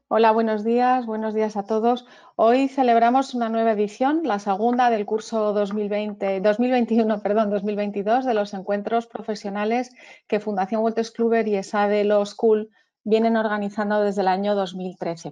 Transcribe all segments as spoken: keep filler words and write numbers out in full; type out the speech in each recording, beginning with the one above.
Hola, buenos días, buenos días a todos. Hoy celebramos una nueva edición, la segunda del curso dos mil veinte, dos mil veintiuno, perdón, dos mil veintidós de los encuentros profesionales que Fundación Wolters Kluwer y ESADE Law School vienen organizando desde el año dos mil trece.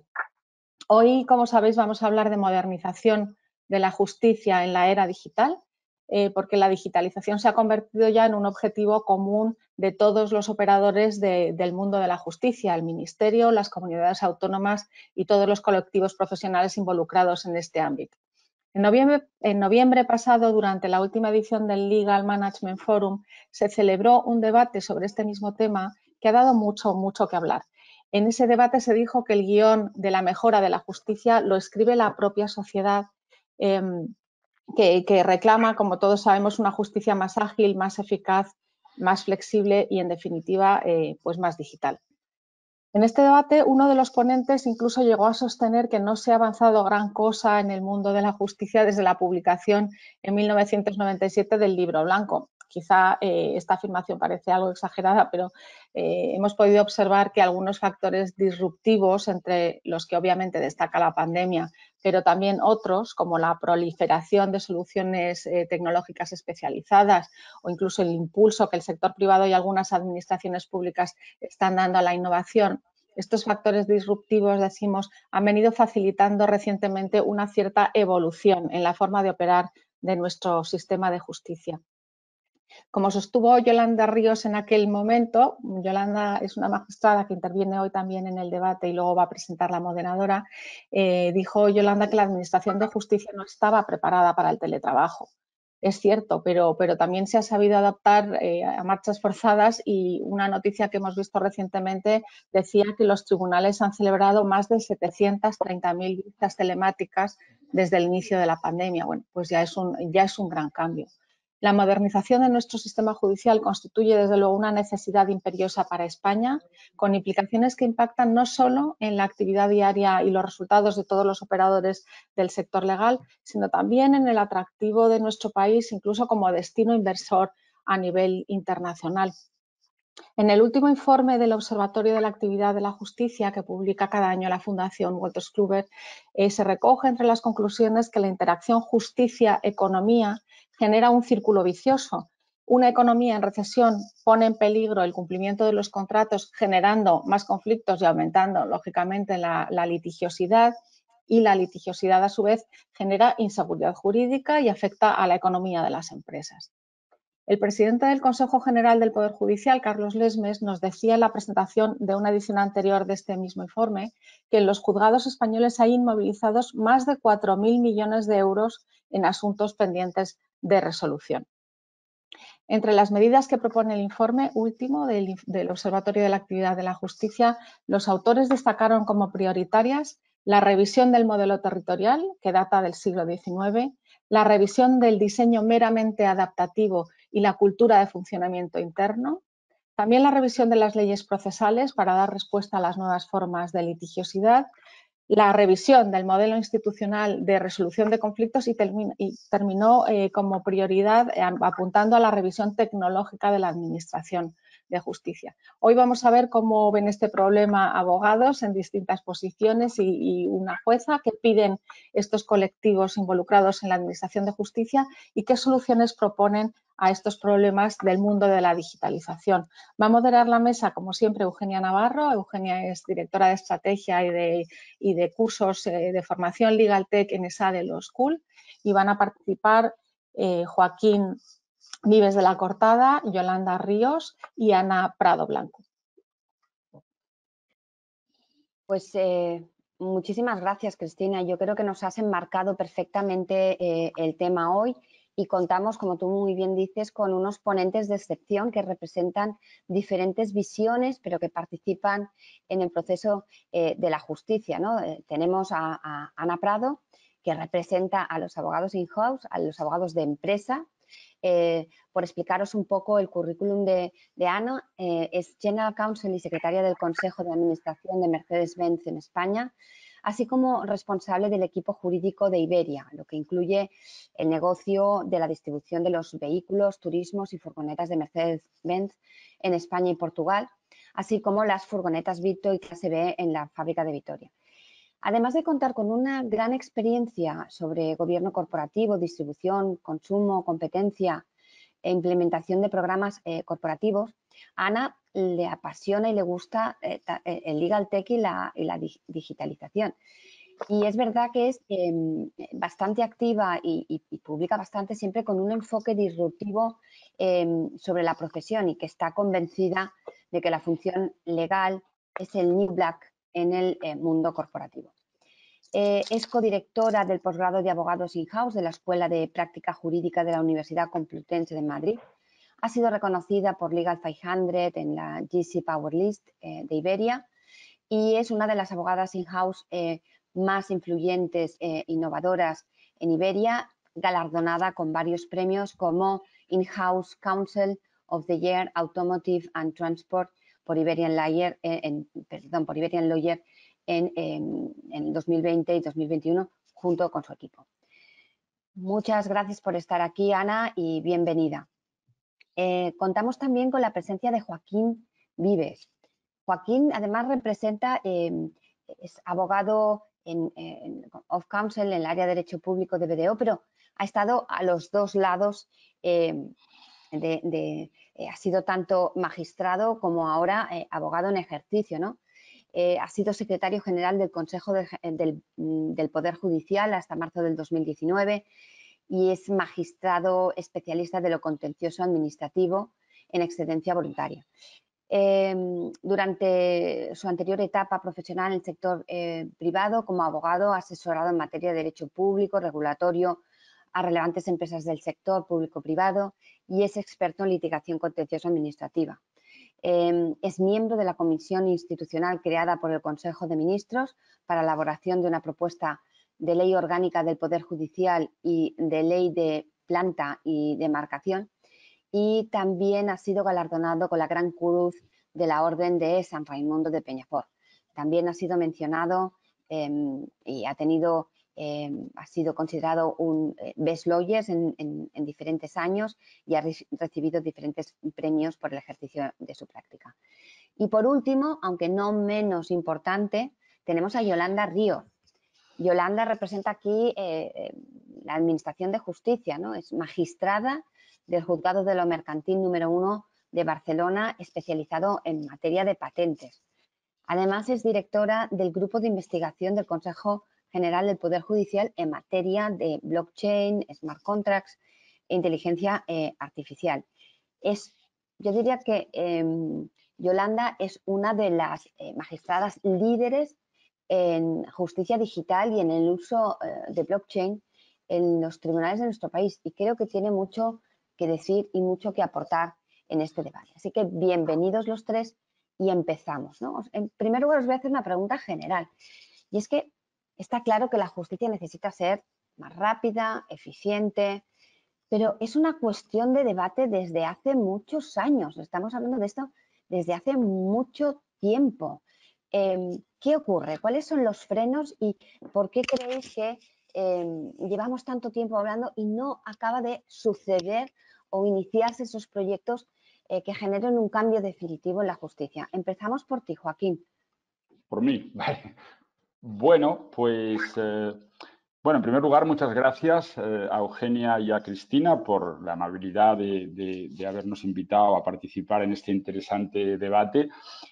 Hoy, como sabéis, vamos a hablar de modernización de la justicia en la era digital, eh, porque la digitalización se ha convertido ya en un objetivo común de todos los operadores de, del mundo de la justicia, el Ministerio, las comunidades autónomas y todos los colectivos profesionales involucrados en este ámbito. En noviembre, en noviembre pasado, durante la última edición del Legal Management Forum, se celebró un debate sobre este mismo tema que ha dado mucho, mucho que hablar. En ese debate se dijo que el guión de la mejora de la justicia lo escribe la propia sociedad eh, que, que reclama, como todos sabemos, una justicia más ágil, más eficaz, más flexible y, en definitiva, eh, pues más digital. En este debate, uno de los ponentes incluso llegó a sostener que no se ha avanzado gran cosa en el mundo de la justicia desde la publicación en mil novecientos noventa y siete del Libro Blanco. Quizá eh, esta afirmación parece algo exagerada, pero eh, hemos podido observar que algunos factores disruptivos, entre los que obviamente destaca la pandemia, pero también otros, como la proliferación de soluciones eh, tecnológicas especializadas o incluso el impulso que el sector privado y algunas administraciones públicas están dando a la innovación, estos factores disruptivos, decimos, han venido facilitando recientemente una cierta evolución en la forma de operar de nuestro sistema de justicia. Como sostuvo Yolanda Ríos en aquel momento, Yolanda es una magistrada que interviene hoy también en el debate y luego va a presentar la moderadora, eh, dijo Yolanda que la Administración de Justicia no estaba preparada para el teletrabajo. Es cierto, pero, pero también se ha sabido adaptar eh, a marchas forzadas y una noticia que hemos visto recientemente decía que los tribunales han celebrado más de setecientas treinta mil visitas telemáticas desde el inicio de la pandemia. Bueno, pues ya es un, ya es un gran cambio. La modernización de nuestro sistema judicial constituye, desde luego, una necesidad imperiosa para España, con implicaciones que impactan no solo en la actividad diaria y los resultados de todos los operadores del sector legal, sino también en el atractivo de nuestro país, incluso como destino inversor a nivel internacional. En el último informe del Observatorio de la Actividad de la Justicia, que publica cada año la Fundación Wolters Kluwer, eh, se recoge entre las conclusiones que la interacción justicia-economía genera un círculo vicioso. Una economía en recesión pone en peligro el cumplimiento de los contratos, generando más conflictos y aumentando, lógicamente, la, la litigiosidad, y la litigiosidad, a su vez, genera inseguridad jurídica y afecta a la economía de las empresas. El presidente del Consejo General del Poder Judicial, Carlos Lesmes, nos decía en la presentación de una edición anterior de este mismo informe que en los juzgados españoles hay inmovilizados más de cuatro mil millones de euros en asuntos pendientes de resolución. Entre las medidas que propone el informe último del, del Observatorio de la Actividad de la Justicia, los autores destacaron como prioritarias la revisión del modelo territorial, que data del siglo diecinueve, la revisión del diseño meramente adaptativo y la cultura de funcionamiento interno, también la revisión de las leyes procesales para dar respuesta a las nuevas formas de litigiosidad, la revisión del modelo institucional de resolución de conflictos y, termin y terminó eh, como prioridad eh, apuntando a la revisión tecnológica de la Administración de Justicia. Hoy vamos a ver cómo ven este problema abogados en distintas posiciones y, y una jueza, qué piden estos colectivos involucrados en la Administración de Justicia y qué soluciones proponen a estos problemas del mundo de la digitalización. Va a moderar la mesa, como siempre, Eugenia Navarro. Eugenia es directora de estrategia y de, y de cursos eh, de formación LegalTech en ESADE Law School, y van a participar eh, Joaquín Vives de la Cortada, Yolanda Ríos y Ana Prado Blanco. Pues eh, muchísimas gracias, Cristina. Yo creo que nos has enmarcado perfectamente eh, el tema hoy y contamos, como tú muy bien dices, con unos ponentes de excepción que representan diferentes visiones, pero que participan en el proceso eh, de la justicia, ¿no? Eh, tenemos a, a Ana Prado, que representa a los abogados in-house, a los abogados de empresa. Eh, por explicaros un poco el currículum de, de Ana, eh, es General Counsel y secretaria del Consejo de Administración de Mercedes-Benz en España, así como responsable del equipo jurídico de Iberia, lo que incluye el negocio de la distribución de los vehículos, turismos y furgonetas de Mercedes-Benz en España y Portugal, así como las furgonetas Vito y clase B en la fábrica de Vitoria. Además de contar con una gran experiencia sobre gobierno corporativo, distribución, consumo, competencia e implementación de programas eh, corporativos, a Ana le apasiona y le gusta eh, el Legal Tech y la, y la digitalización. Y es verdad que es eh, bastante activa y, y, y publica bastante, siempre con un enfoque disruptivo eh, sobre la profesión, y que está convencida de que la función legal es el New Black en el eh, mundo corporativo. Eh, es codirectora del posgrado de abogados in-house de la Escuela de Práctica Jurídica de la Universidad Complutense de Madrid. Ha sido reconocida por Legal quinientos en la G C Power List eh, de Iberia, y es una de las abogadas in-house eh, más influyentes e innovadoras en Iberia, galardonada con varios premios como In-House Counsel of the Year Automotive and Transport por Iberian Lawyer, eh, en, perdón, por Iberian Lawyer en, en, en dos mil veinte y dos mil veintiuno, junto con su equipo. Muchas gracias por estar aquí, Ana, y bienvenida. Eh, contamos también con la presencia de Joaquín Vives. Joaquín además representa, eh, es abogado en, en of counsel en el área de Derecho Público de B D O, pero ha estado a los dos lados, eh, de, de, eh, ha sido tanto magistrado como ahora eh, abogado en ejercicio, ¿no? Eh, ha sido secretario general del Consejo de, del, del Poder Judicial hasta marzo del dos mil diecinueve y es magistrado especialista de lo contencioso administrativo en excedencia voluntaria. Eh, durante su anterior etapa profesional en el sector eh, privado, como abogado, ha asesorado en materia de derecho público, regulatorio, a relevantes empresas del sector público-privado, y es experto en litigación contenciosa administrativa. Eh, es miembro de la comisión institucional creada por el Consejo de Ministros para la elaboración de una propuesta de ley orgánica del Poder Judicial y de ley de planta y demarcación, y también ha sido galardonado con la Gran Cruz de la Orden de San Raimundo de Peñafort. También ha sido mencionado eh, y ha tenido, eh, ha sido considerado un eh, Best Lawyers en, en, en diferentes años, y ha re recibido diferentes premios por el ejercicio de su práctica. Y por último, aunque no menos importante, tenemos a Yolanda Ríos. Yolanda representa aquí eh, la Administración de Justicia, ¿no? Es magistrada del Juzgado de lo Mercantil número uno de Barcelona, especializado en materia de patentes. Además, es directora del Grupo de Investigación del Consejo General del Poder Judicial en materia de blockchain, smart contracts e inteligencia eh, artificial. Es, yo diría que eh, Yolanda es una de las eh, magistradas líderes en justicia digital y en el uso eh, de blockchain en los tribunales de nuestro país, y creo que tiene mucho que decir y mucho que aportar en este debate. Así que bienvenidos los tres y empezamos, ¿no? En primer lugar, os voy a hacer una pregunta general, y es que está claro que la justicia necesita ser más rápida, eficiente, pero es una cuestión de debate desde hace muchos años. Estamos hablando de esto desde hace mucho tiempo. Eh, ¿Qué ocurre? ¿Cuáles son los frenos y por qué creéis que eh, llevamos tanto tiempo hablando y no acaba de suceder o iniciarse esos proyectos eh, que generen un cambio definitivo en la justicia? Empezamos por ti, Joaquín. Por mí, vale. Bueno, pues, eh, bueno, en primer lugar, muchas gracias eh, a Eugenia y a Cristina por la amabilidad de, de, de habernos invitado a participar en este interesante debate.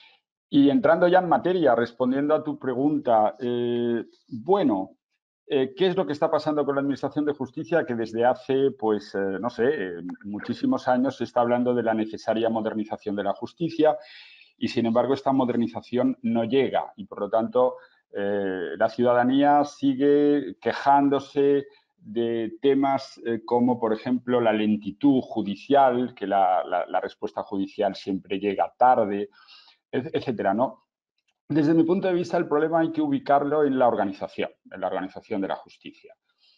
Y entrando ya en materia, respondiendo a tu pregunta, eh, bueno, eh, ¿qué es lo que está pasando con la Administración de Justicia? Que desde hace, pues, eh, no sé, eh, muchísimos años se está hablando de la necesaria modernización de la justicia, y sin embargo esta modernización no llega, y por lo tanto eh, la ciudadanía sigue quejándose de temas eh, como, por ejemplo, la lentitud judicial, que la, la, la respuesta judicial siempre llega tarde, etcétera, ¿no? Desde mi punto de vista, el problema hay que ubicarlo en la organización, en la organización de la justicia.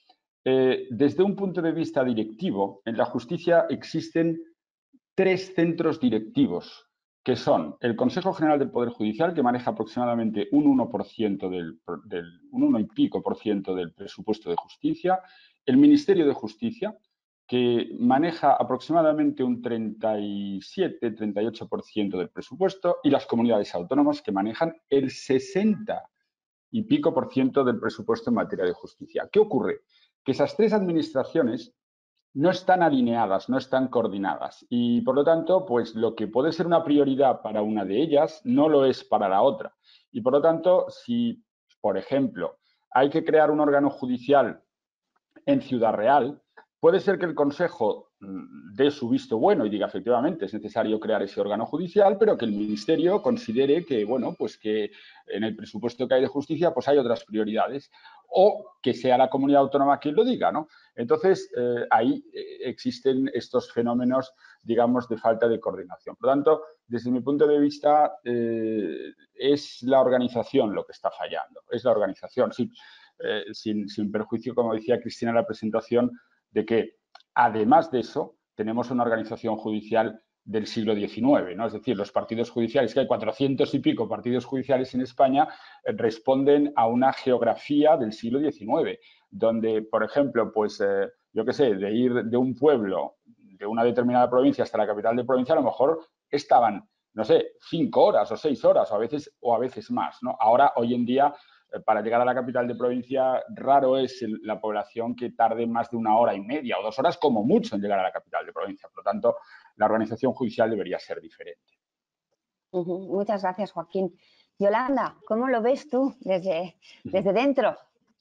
Eh, desde un punto de vista directivo, en la justicia existen tres centros directivos, que son el Consejo General del Poder Judicial, que maneja aproximadamente un uno por ciento del, del un uno y pico por ciento del presupuesto de justicia, el Ministerio de Justicia, que maneja aproximadamente un treinta y siete, treinta y ocho por ciento del presupuesto, y las comunidades autónomas, que manejan el sesenta y pico por ciento del presupuesto en materia de justicia. ¿Qué ocurre? Que esas tres administraciones no están alineadas, no están coordinadas y, por lo tanto, pues lo que puede ser una prioridad para una de ellas no lo es para la otra. Y, por lo tanto, si, por ejemplo, hay que crear un órgano judicial en Ciudad Real, puede ser que el Consejo dé su visto bueno y diga, efectivamente, es necesario crear ese órgano judicial, pero que el Ministerio considere que, bueno, pues que en el presupuesto que hay de justicia, pues hay otras prioridades. O que sea la comunidad autónoma quien lo diga, ¿no? Entonces, eh, ahí existen estos fenómenos, digamos, de falta de coordinación. Por lo tanto, desde mi punto de vista, eh, es la organización lo que está fallando. Es la organización, sí, eh, sin, sin perjuicio, como decía Cristina en la presentación, de que, además de eso, tenemos una organización judicial del siglo diecinueve, ¿no? Es decir, los partidos judiciales, que hay cuatrocientos y pico partidos judiciales en España, eh, responden a una geografía del siglo diecinueve, donde, por ejemplo, pues, eh, yo qué sé, de ir de un pueblo de una determinada provincia hasta la capital de provincia, a lo mejor estaban, no sé, cinco horas o seis horas o a veces, o a veces más, ¿no? Ahora, hoy en día, para llegar a la capital de provincia, raro es la población que tarde más de una hora y media o dos horas como mucho en llegar a la capital de provincia. Por lo tanto, la organización judicial debería ser diferente. Uh-huh. Muchas gracias, Joaquín. Yolanda, ¿cómo lo ves tú desde, desde dentro?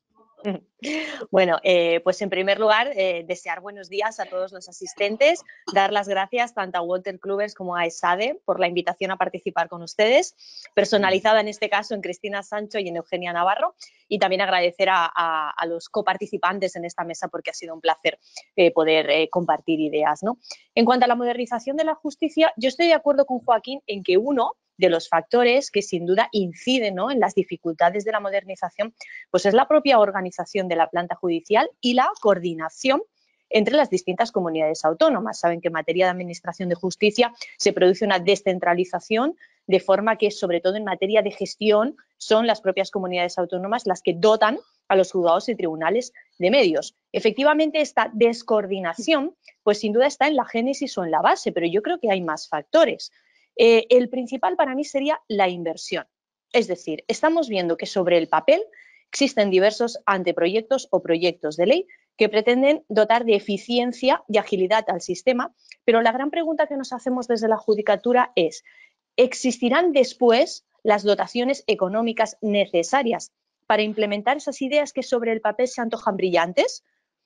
Bueno, eh, pues en primer lugar, eh, desear buenos días a todos los asistentes, dar las gracias tanto a Walter Kluivert como a ESADE por la invitación a participar con ustedes, personalizada en este caso en Cristina Sancho y en Eugenia Navarro, y también agradecer a, a, a los coparticipantes en esta mesa porque ha sido un placer eh, poder eh, compartir ideas, ¿no? En cuanto a la modernización de la justicia, yo estoy de acuerdo con Joaquín en que uno de los factores que sin duda inciden, ¿no?, en las dificultades de la modernización, pues es la propia organización de la planta judicial y la coordinación entre las distintas comunidades autónomas. Saben que en materia de administración de justicia se produce una descentralización, de forma que, sobre todo en materia de gestión, son las propias comunidades autónomas las que dotan a los juzgados y tribunales de medios. Efectivamente, esta descoordinación, pues sin duda está en la génesis o en la base, pero yo creo que hay más factores. Eh, el principal para mí sería la inversión. Es decir, estamos viendo que sobre el papel existen diversos anteproyectos o proyectos de ley que pretenden dotar de eficiencia y agilidad al sistema, pero la gran pregunta que nos hacemos desde la judicatura es, ¿existirán después las dotaciones económicas necesarias para implementar esas ideas que sobre el papel se antojan brillantes?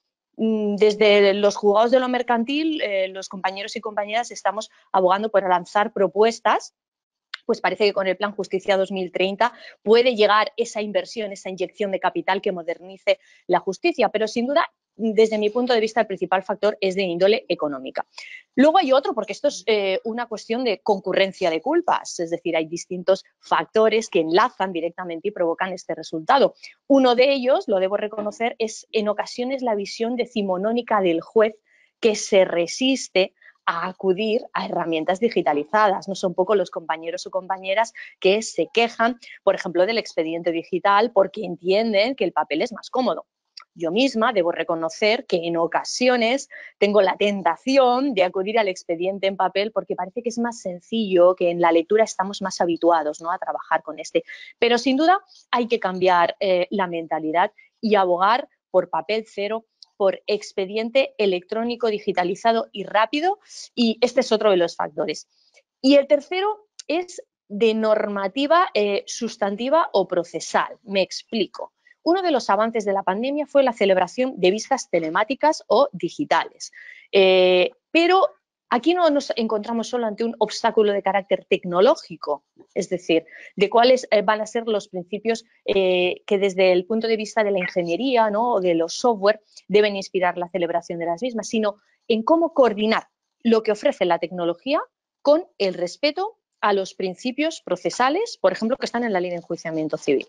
Desde los juzgados de lo mercantil, eh, los compañeros y compañeras estamos abogando por lanzar propuestas. Pues parece que con el Plan Justicia dos mil treinta puede llegar esa inversión, esa inyección de capital que modernice la justicia, pero sin duda, desde mi punto de vista, el principal factor es de índole económica. Luego hay otro, porque esto es eh, una cuestión de concurrencia de culpas, es decir, hay distintos factores que enlazan directamente y provocan este resultado. Uno de ellos, lo debo reconocer, es en ocasiones la visión decimonónica del juez que se resiste a acudir a herramientas digitalizadas. No son pocos los compañeros o compañeras que se quejan, por ejemplo, del expediente digital porque entienden que el papel es más cómodo. Yo misma debo reconocer que en ocasiones tengo la tentación de acudir al expediente en papel porque parece que es más sencillo, que en la lectura estamos más habituados, ¿no?, a trabajar con este. Pero sin duda hay que cambiar eh, la mentalidad y abogar por papel cero, por expediente electrónico digitalizado y rápido, y este es otro de los factores. Y el tercero es de normativa eh, sustantiva o procesal. Me explico. Uno de los avances de la pandemia fue la celebración de vistas telemáticas o digitales. Eh, pero aquí no nos encontramos solo ante un obstáculo de carácter tecnológico, es decir, de cuáles eh, van a ser los principios eh, que desde el punto de vista de la ingeniería, ¿no?, o de los software deben inspirar la celebración de las mismas, sino en cómo coordinar lo que ofrece la tecnología con el respeto a los principios procesales, por ejemplo, que están en la ley de enjuiciamiento civil.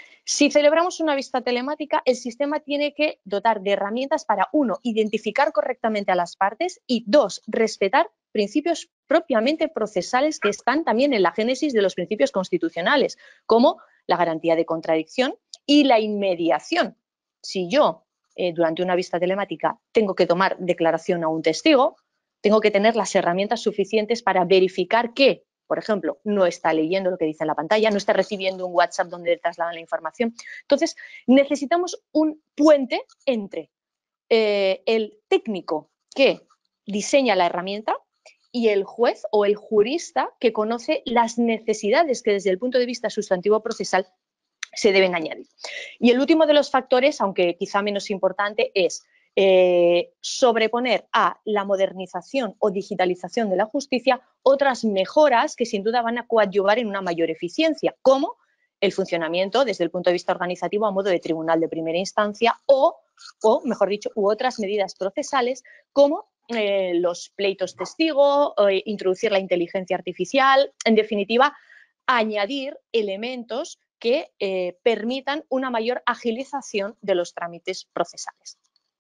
Si celebramos una vista telemática, el sistema tiene que dotar de herramientas para, uno, identificar correctamente a las partes y, dos, respetar principios propiamente procesales que están también en la génesis de los principios constitucionales, como la garantía de contradicción y la inmediación. Si yo, eh, durante una vista telemática, tengo que tomar declaración a un testigo, tengo que tener las herramientas suficientes para verificar que, por ejemplo, no está leyendo lo que dice en la pantalla, no está recibiendo un WhatsApp donde le trasladan la información. Entonces, necesitamos un puente entre eh, el técnico que diseña la herramienta y el juez o el jurista que conoce las necesidades que desde el punto de vista sustantivo procesal se deben añadir. Y el último de los factores, aunque quizá menos importante, es eh, sobreponer a la modernización o digitalización de la justicia otras mejoras que sin duda van a coadyuvar en una mayor eficiencia, como el funcionamiento desde el punto de vista organizativo a modo de tribunal de primera instancia o, o mejor dicho, u otras medidas procesales como eh, los pleitos testigo, eh, introducir la inteligencia artificial, en definitiva, añadir elementos que eh, permitan una mayor agilización de los trámites procesales.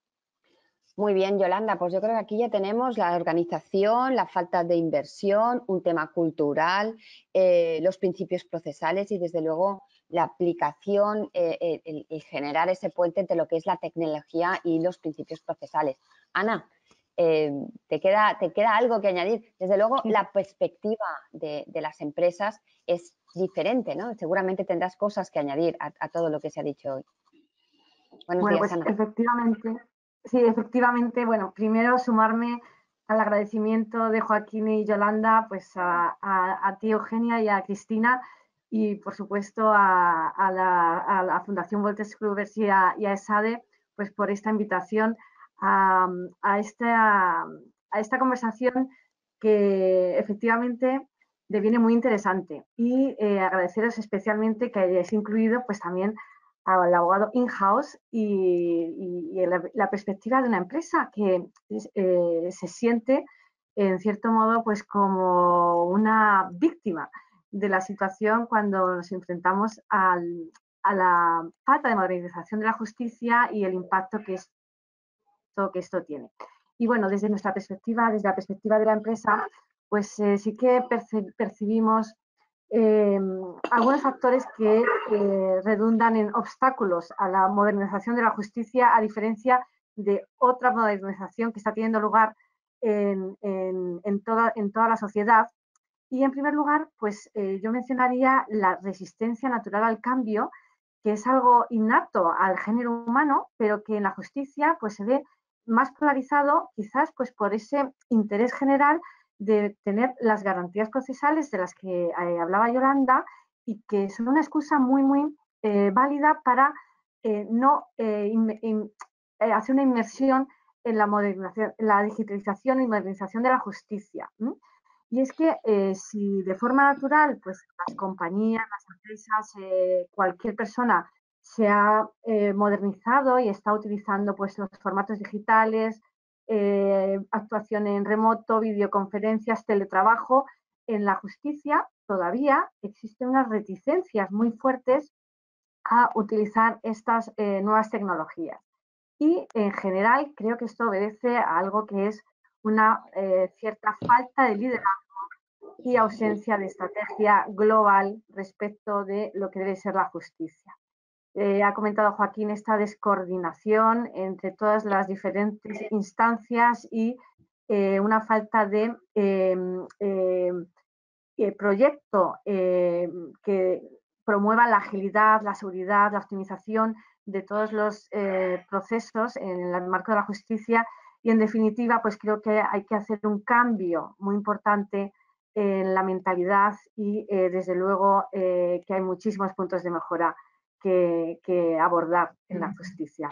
Muy bien, Yolanda, pues yo creo que aquí ya tenemos la organización, la falta de inversión, un tema cultural, eh, los principios procesales y desde luego la aplicación, eh, el, el generar ese puente entre lo que es la tecnología y los principios procesales. Ana, eh, ¿te queda, te queda algo que añadir? Desde luego la perspectiva de, de las empresas es diferente, ¿no? Seguramente tendrás cosas que añadir a, a todo lo que se ha dicho hoy. Buenos bueno, días, pues Ana. efectivamente, sí, efectivamente, bueno, primero sumarme al agradecimiento de Joaquín y Yolanda, pues a, a, a ti, Eugenia, y a Cristina, y por supuesto a, a, la, a la Fundación Wolters Kluwer y a, y a ESADE, pues por esta invitación a, a, esta, a esta conversación que efectivamente deviene muy interesante, y eh, agradeceros especialmente que hayáis incluido pues también al abogado in-house y, y, y la, la perspectiva de una empresa que eh, se siente en cierto modo pues como una víctima de la situación cuando nos enfrentamos al, a la falta de modernización de la justicia y el impacto que esto, que esto tiene. Y bueno, desde nuestra perspectiva, desde la perspectiva de la empresa, pues eh, sí que percibimos Eh, algunos factores que eh, redundan en obstáculos a la modernización de la justicia, a diferencia de otra modernización que está teniendo lugar en, en, en, toda, en toda la sociedad. Y en primer lugar, pues eh, yo mencionaría la resistencia natural al cambio, que es algo innato al género humano, pero que en la justicia pues, se ve más polarizado, quizás pues, por ese interés general de tener las garantías procesales de las que eh, hablaba Yolanda y que son una excusa muy, muy eh, válida para eh, no eh, in, in, eh, hacer una inmersión en la, modernización, la digitalización y modernización de la justicia. ¿Mm? Y es que eh, si de forma natural, pues las compañías, las empresas, eh, cualquier persona se ha eh, modernizado y está utilizando pues los formatos digitales, eh, actuación en remoto, videoconferencias, teletrabajo, en la justicia todavía existen unas reticencias muy fuertes a utilizar estas eh, nuevas tecnologías. Y en general creo que esto obedece a algo que es una eh, cierta falta de liderazgo y ausencia de estrategia global respecto de lo que debe ser la justicia. Eh, ha comentado Joaquín esta descoordinación entre todas las diferentes instancias y eh, una falta de eh, eh, proyecto eh, que promueva la agilidad, la seguridad, la optimización de todos los eh, procesos en el marco de la justicia y, en definitiva, pues creo que hay que hacer un cambio muy importante en la mentalidad y, eh, desde luego, eh, que hay muchísimos puntos de mejora que, que abordar en la justicia.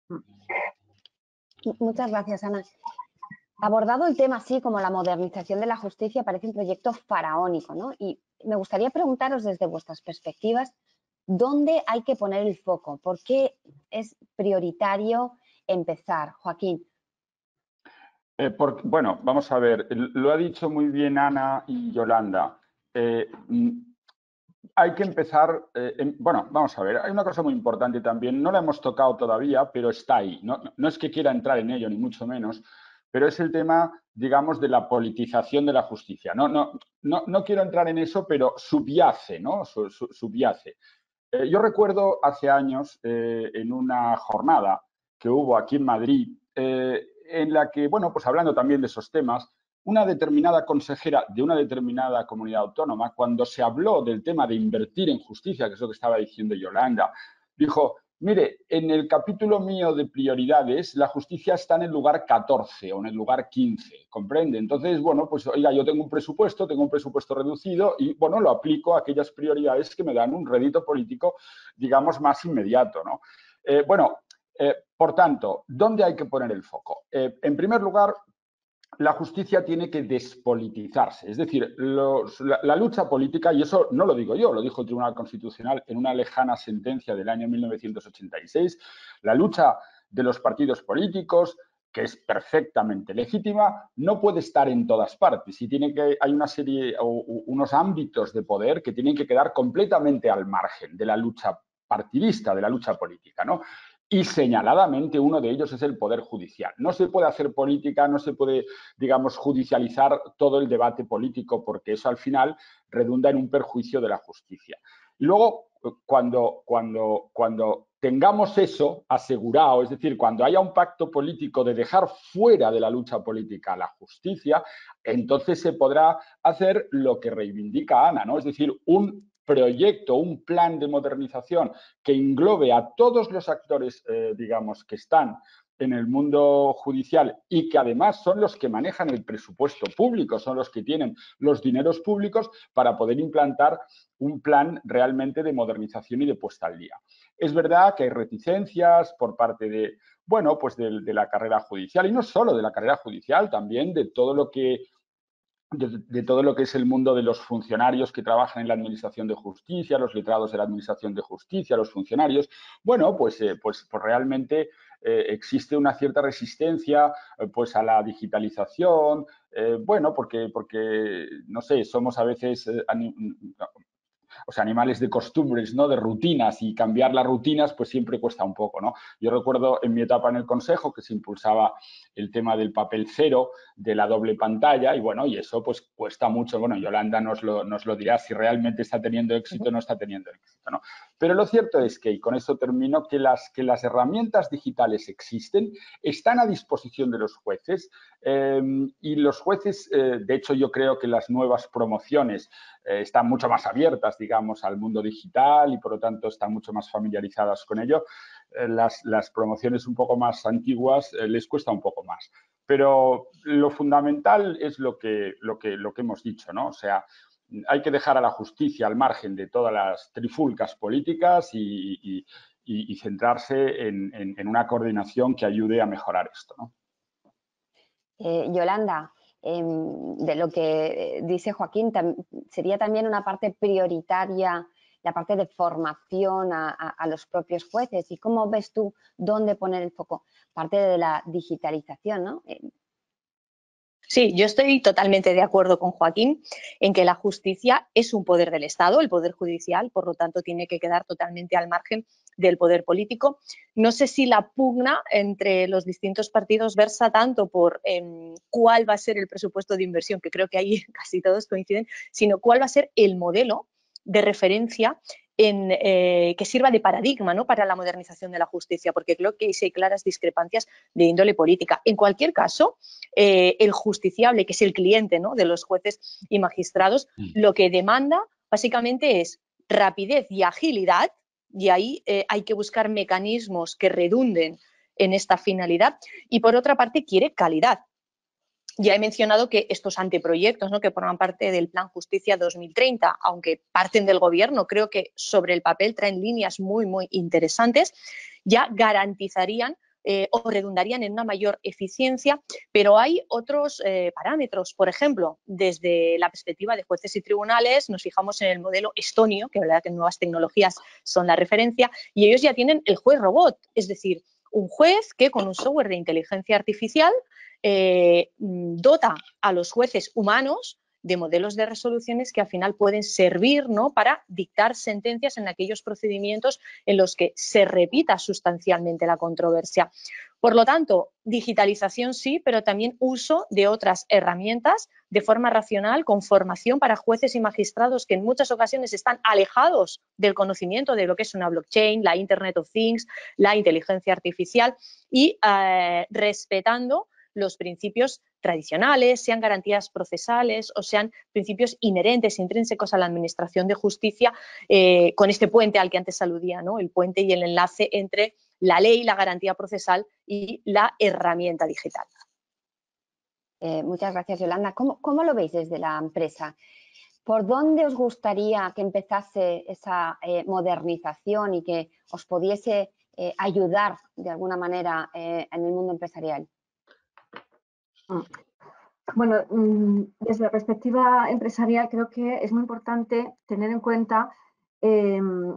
Muchas gracias, Ana. Abordado el tema así como la modernización de la justicia parece un proyecto faraónico, ¿no? Y me gustaría preguntaros desde vuestras perspectivas, ¿dónde hay que poner el foco? ¿Por qué es prioritario empezar? Joaquín. Eh, porque, bueno, vamos a ver, lo ha dicho muy bien Ana y Yolanda. Eh, hay que empezar, eh, en, bueno, vamos a ver, hay una cosa muy importante también, no la hemos tocado todavía, pero está ahí. No, no es que quiera entrar en ello, ni mucho menos, pero es el tema, digamos, de la politización de la justicia. No, no, no, no quiero entrar en eso, pero subyace, ¿no? Subyace. Eh, yo recuerdo hace años, eh, en una jornada que hubo aquí en Madrid, eh, en la que, bueno, pues hablando también de esos temas, una determinada consejera de una determinada comunidad autónoma, cuando se habló del tema de invertir en justicia, que es lo que estaba diciendo Yolanda, dijo, mire, en el capítulo mío de prioridades, la justicia está en el lugar catorce o en el lugar quince, ¿comprende? Entonces, bueno, pues oiga, yo tengo un presupuesto, tengo un presupuesto reducido y, bueno, lo aplico a aquellas prioridades que me dan un rédito político, digamos, más inmediato, ¿no? Eh, bueno, eh, por tanto, ¿dónde hay que poner el foco? Eh, en primer lugar, la justicia tiene que despolitizarse. Es decir, los, la, la lucha política, y eso no lo digo yo, lo dijo el Tribunal Constitucional en una lejana sentencia del año mil novecientos ochenta y seis, la lucha de los partidos políticos, que es perfectamente legítima, no puede estar en todas partes y tiene que, hay una serie o unos ámbitos de poder que tienen que quedar completamente al margen de la lucha partidista, de la lucha política, ¿no? Y señaladamente uno de ellos es el Poder Judicial. No se puede hacer política, no se puede, digamos, judicializar todo el debate político porque eso al final redunda en un perjuicio de la justicia. Y luego, cuando, cuando, cuando tengamos eso asegurado, es decir, cuando haya un pacto político de dejar fuera de la lucha política a la justicia, entonces se podrá hacer lo que reivindica Ana, ¿no? Es decir, un proyecto, un plan de modernización que englobe a todos los actores, eh, digamos, que están en el mundo judicial y que además son los que manejan el presupuesto público, son los que tienen los dineros públicos para poder implantar un plan realmente de modernización y de puesta al día. Es verdad que hay reticencias por parte de, bueno, pues de, de la carrera judicial y no solo de la carrera judicial, también de todo lo que De, de todo lo que es el mundo de los funcionarios que trabajan en la Administración de Justicia, los letrados de la Administración de Justicia, los funcionarios. Bueno, pues, eh, pues, pues realmente eh, existe una cierta resistencia eh, pues a la digitalización, eh, bueno, porque, porque, no sé, somos a veces... Eh, o sea, animales de costumbres, ¿no? De rutinas, y cambiar las rutinas pues siempre cuesta un poco, ¿no? Yo recuerdo en mi etapa en el Consejo que se impulsaba el tema del papel cero, de la doble pantalla, y bueno, y eso pues cuesta mucho. Bueno, Yolanda nos lo, nos lo dirá si realmente está teniendo éxito o no está teniendo éxito, ¿no? Pero lo cierto es que, y con eso termino, que las, que las herramientas digitales existen, están a disposición de los jueces, eh, y los jueces, eh, de hecho yo creo que las nuevas promociones eh, están mucho más abiertas, digamos, al mundo digital y por lo tanto están mucho más familiarizadas con ello. Eh, las, las promociones un poco más antiguas eh, les cuesta un poco más. Pero lo fundamental es lo que, lo que, lo que hemos dicho, ¿no? O sea, hay que dejar a la justicia al margen de todas las trifulcas políticas y, y, y, y centrarse en, en, en una coordinación que ayude a mejorar esto, ¿no? Eh, Yolanda, eh, de lo que dice Joaquín, tam sería también una parte prioritaria la parte de formación a, a, a los propios jueces. ¿Y cómo ves tú dónde poner el foco? Parte de la digitalización, ¿no? Eh, Sí, yo estoy totalmente de acuerdo con Joaquín en que la justicia es un poder del Estado, el poder judicial, por lo tanto tiene que quedar totalmente al margen del poder político. No sé si la pugna entre los distintos partidos versa tanto por eh, cuál va a ser el presupuesto de inversión, que creo que ahí casi todos coinciden, sino cuál va a ser el modelo de referencia en, eh, que sirva de paradigma, ¿no?, para la modernización de la justicia, porque creo que hay claras discrepancias de índole política. En cualquier caso, eh, el justiciable, que es el cliente, ¿no?, de los jueces y magistrados, lo que demanda básicamente es rapidez y agilidad, y ahí eh, hay que buscar mecanismos que redunden en esta finalidad, y por otra parte quiere calidad. Ya he mencionado que estos anteproyectos, ¿no?, que forman parte del Plan Justicia dos mil treinta, aunque parten del Gobierno, creo que sobre el papel traen líneas muy, muy interesantes, ya garantizarían eh, o redundarían en una mayor eficiencia, pero hay otros eh, parámetros. Por ejemplo, desde la perspectiva de jueces y tribunales, nos fijamos en el modelo estonio, que la verdad que nuevas tecnologías son la referencia, y ellos ya tienen el juez robot, es decir, un juez que con un software de inteligencia artificial eh, dota a los jueces humanos de modelos de resoluciones que al final pueden servir, ¿no?, para dictar sentencias en aquellos procedimientos en los que se repita sustancialmente la controversia. Por lo tanto, digitalización sí, pero también uso de otras herramientas de forma racional, con formación para jueces y magistrados que en muchas ocasiones están alejados del conocimiento de lo que es una blockchain, la Internet of Things, la inteligencia artificial, y eh, respetando los principios tradicionales, sean garantías procesales o sean principios inherentes, intrínsecos a la administración de justicia, eh, con este puente al que antes aludía, ¿no? El puente y el enlace entre la ley, la garantía procesal y la herramienta digital. Eh, muchas gracias, Yolanda. ¿Cómo, ¿Cómo lo veis desde la empresa? ¿Por dónde os gustaría que empezase esa eh, modernización y que os pudiese eh, ayudar de alguna manera eh, en el mundo empresarial? Bueno, desde la perspectiva empresarial creo que es muy importante tener en cuenta eh,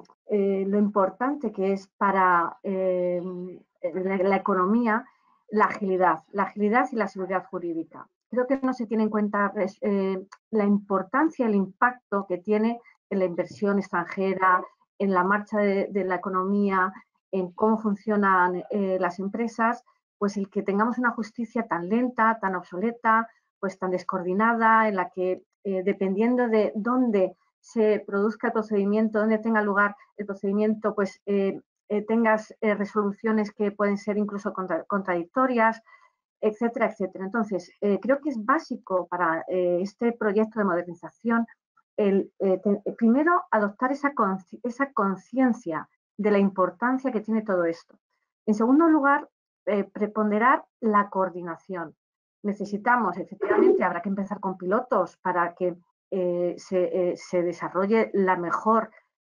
eh, lo importante que es para eh, la, la economía la agilidad, la agilidad y la seguridad jurídica. Creo que no se tiene en cuenta eh, la importancia, el impacto que tiene en la inversión extranjera, en la marcha de, de la economía, en cómo funcionan eh, las empresas, pues el que tengamos una justicia tan lenta, tan obsoleta, pues tan descoordinada, en la que eh, dependiendo de dónde se produzca el procedimiento, dónde tenga lugar el procedimiento, pues eh, eh, tengas eh, resoluciones que pueden ser incluso contra, contradictorias, etcétera, etcétera. Entonces, eh, creo que es básico para eh, este proyecto de modernización el, eh, te, primero, adoptar esa conciencia de la importancia que tiene todo esto. En segundo lugar, eh, preponderar la coordinación. Necesitamos, efectivamente, habrá que empezar con pilotos para que eh, se, eh, se desarrolle la mejor,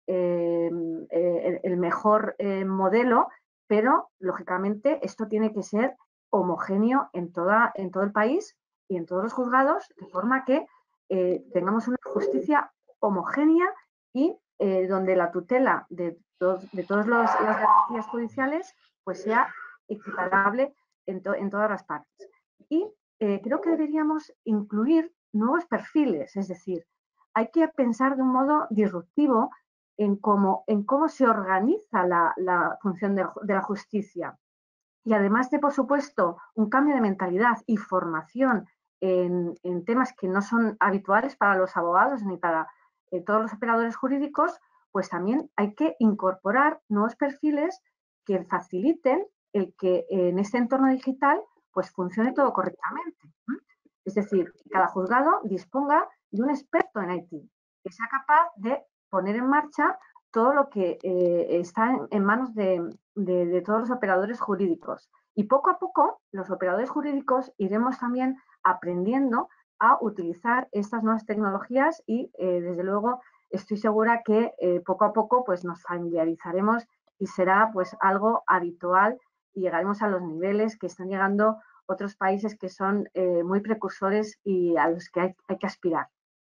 eh, eh, el mejor eh, modelo, pero, lógicamente, esto tiene que ser homogéneo en, toda, en todo el país y en todos los juzgados, de forma que eh, tengamos una justicia homogénea y eh, donde la tutela de, to de todas las garantías judiciales pues sea equiparable en, to en todas las partes. Y eh, creo que deberíamos incluir nuevos perfiles, es decir, hay que pensar de un modo disruptivo en cómo, en cómo se organiza la, la función de, de la justicia. Y además de, por supuesto, un cambio de mentalidad y formación en, en temas que no son habituales para los abogados ni para eh, todos los operadores jurídicos, pues también hay que incorporar nuevos perfiles que faciliten el que en este entorno digital pues funcione todo correctamente. ¿eh? Es decir, que cada juzgado disponga de un experto en I T que sea capaz de poner en marcha todo lo que eh, está en, en manos de, de, de todos los operadores jurídicos. Y poco a poco, los operadores jurídicos iremos también aprendiendo a utilizar estas nuevas tecnologías y, eh, desde luego, estoy segura que eh, poco a poco pues, nos familiarizaremos y será pues, algo habitual y llegaremos a los niveles que están llegando otros países que son eh, muy precursores y a los que hay, hay que aspirar.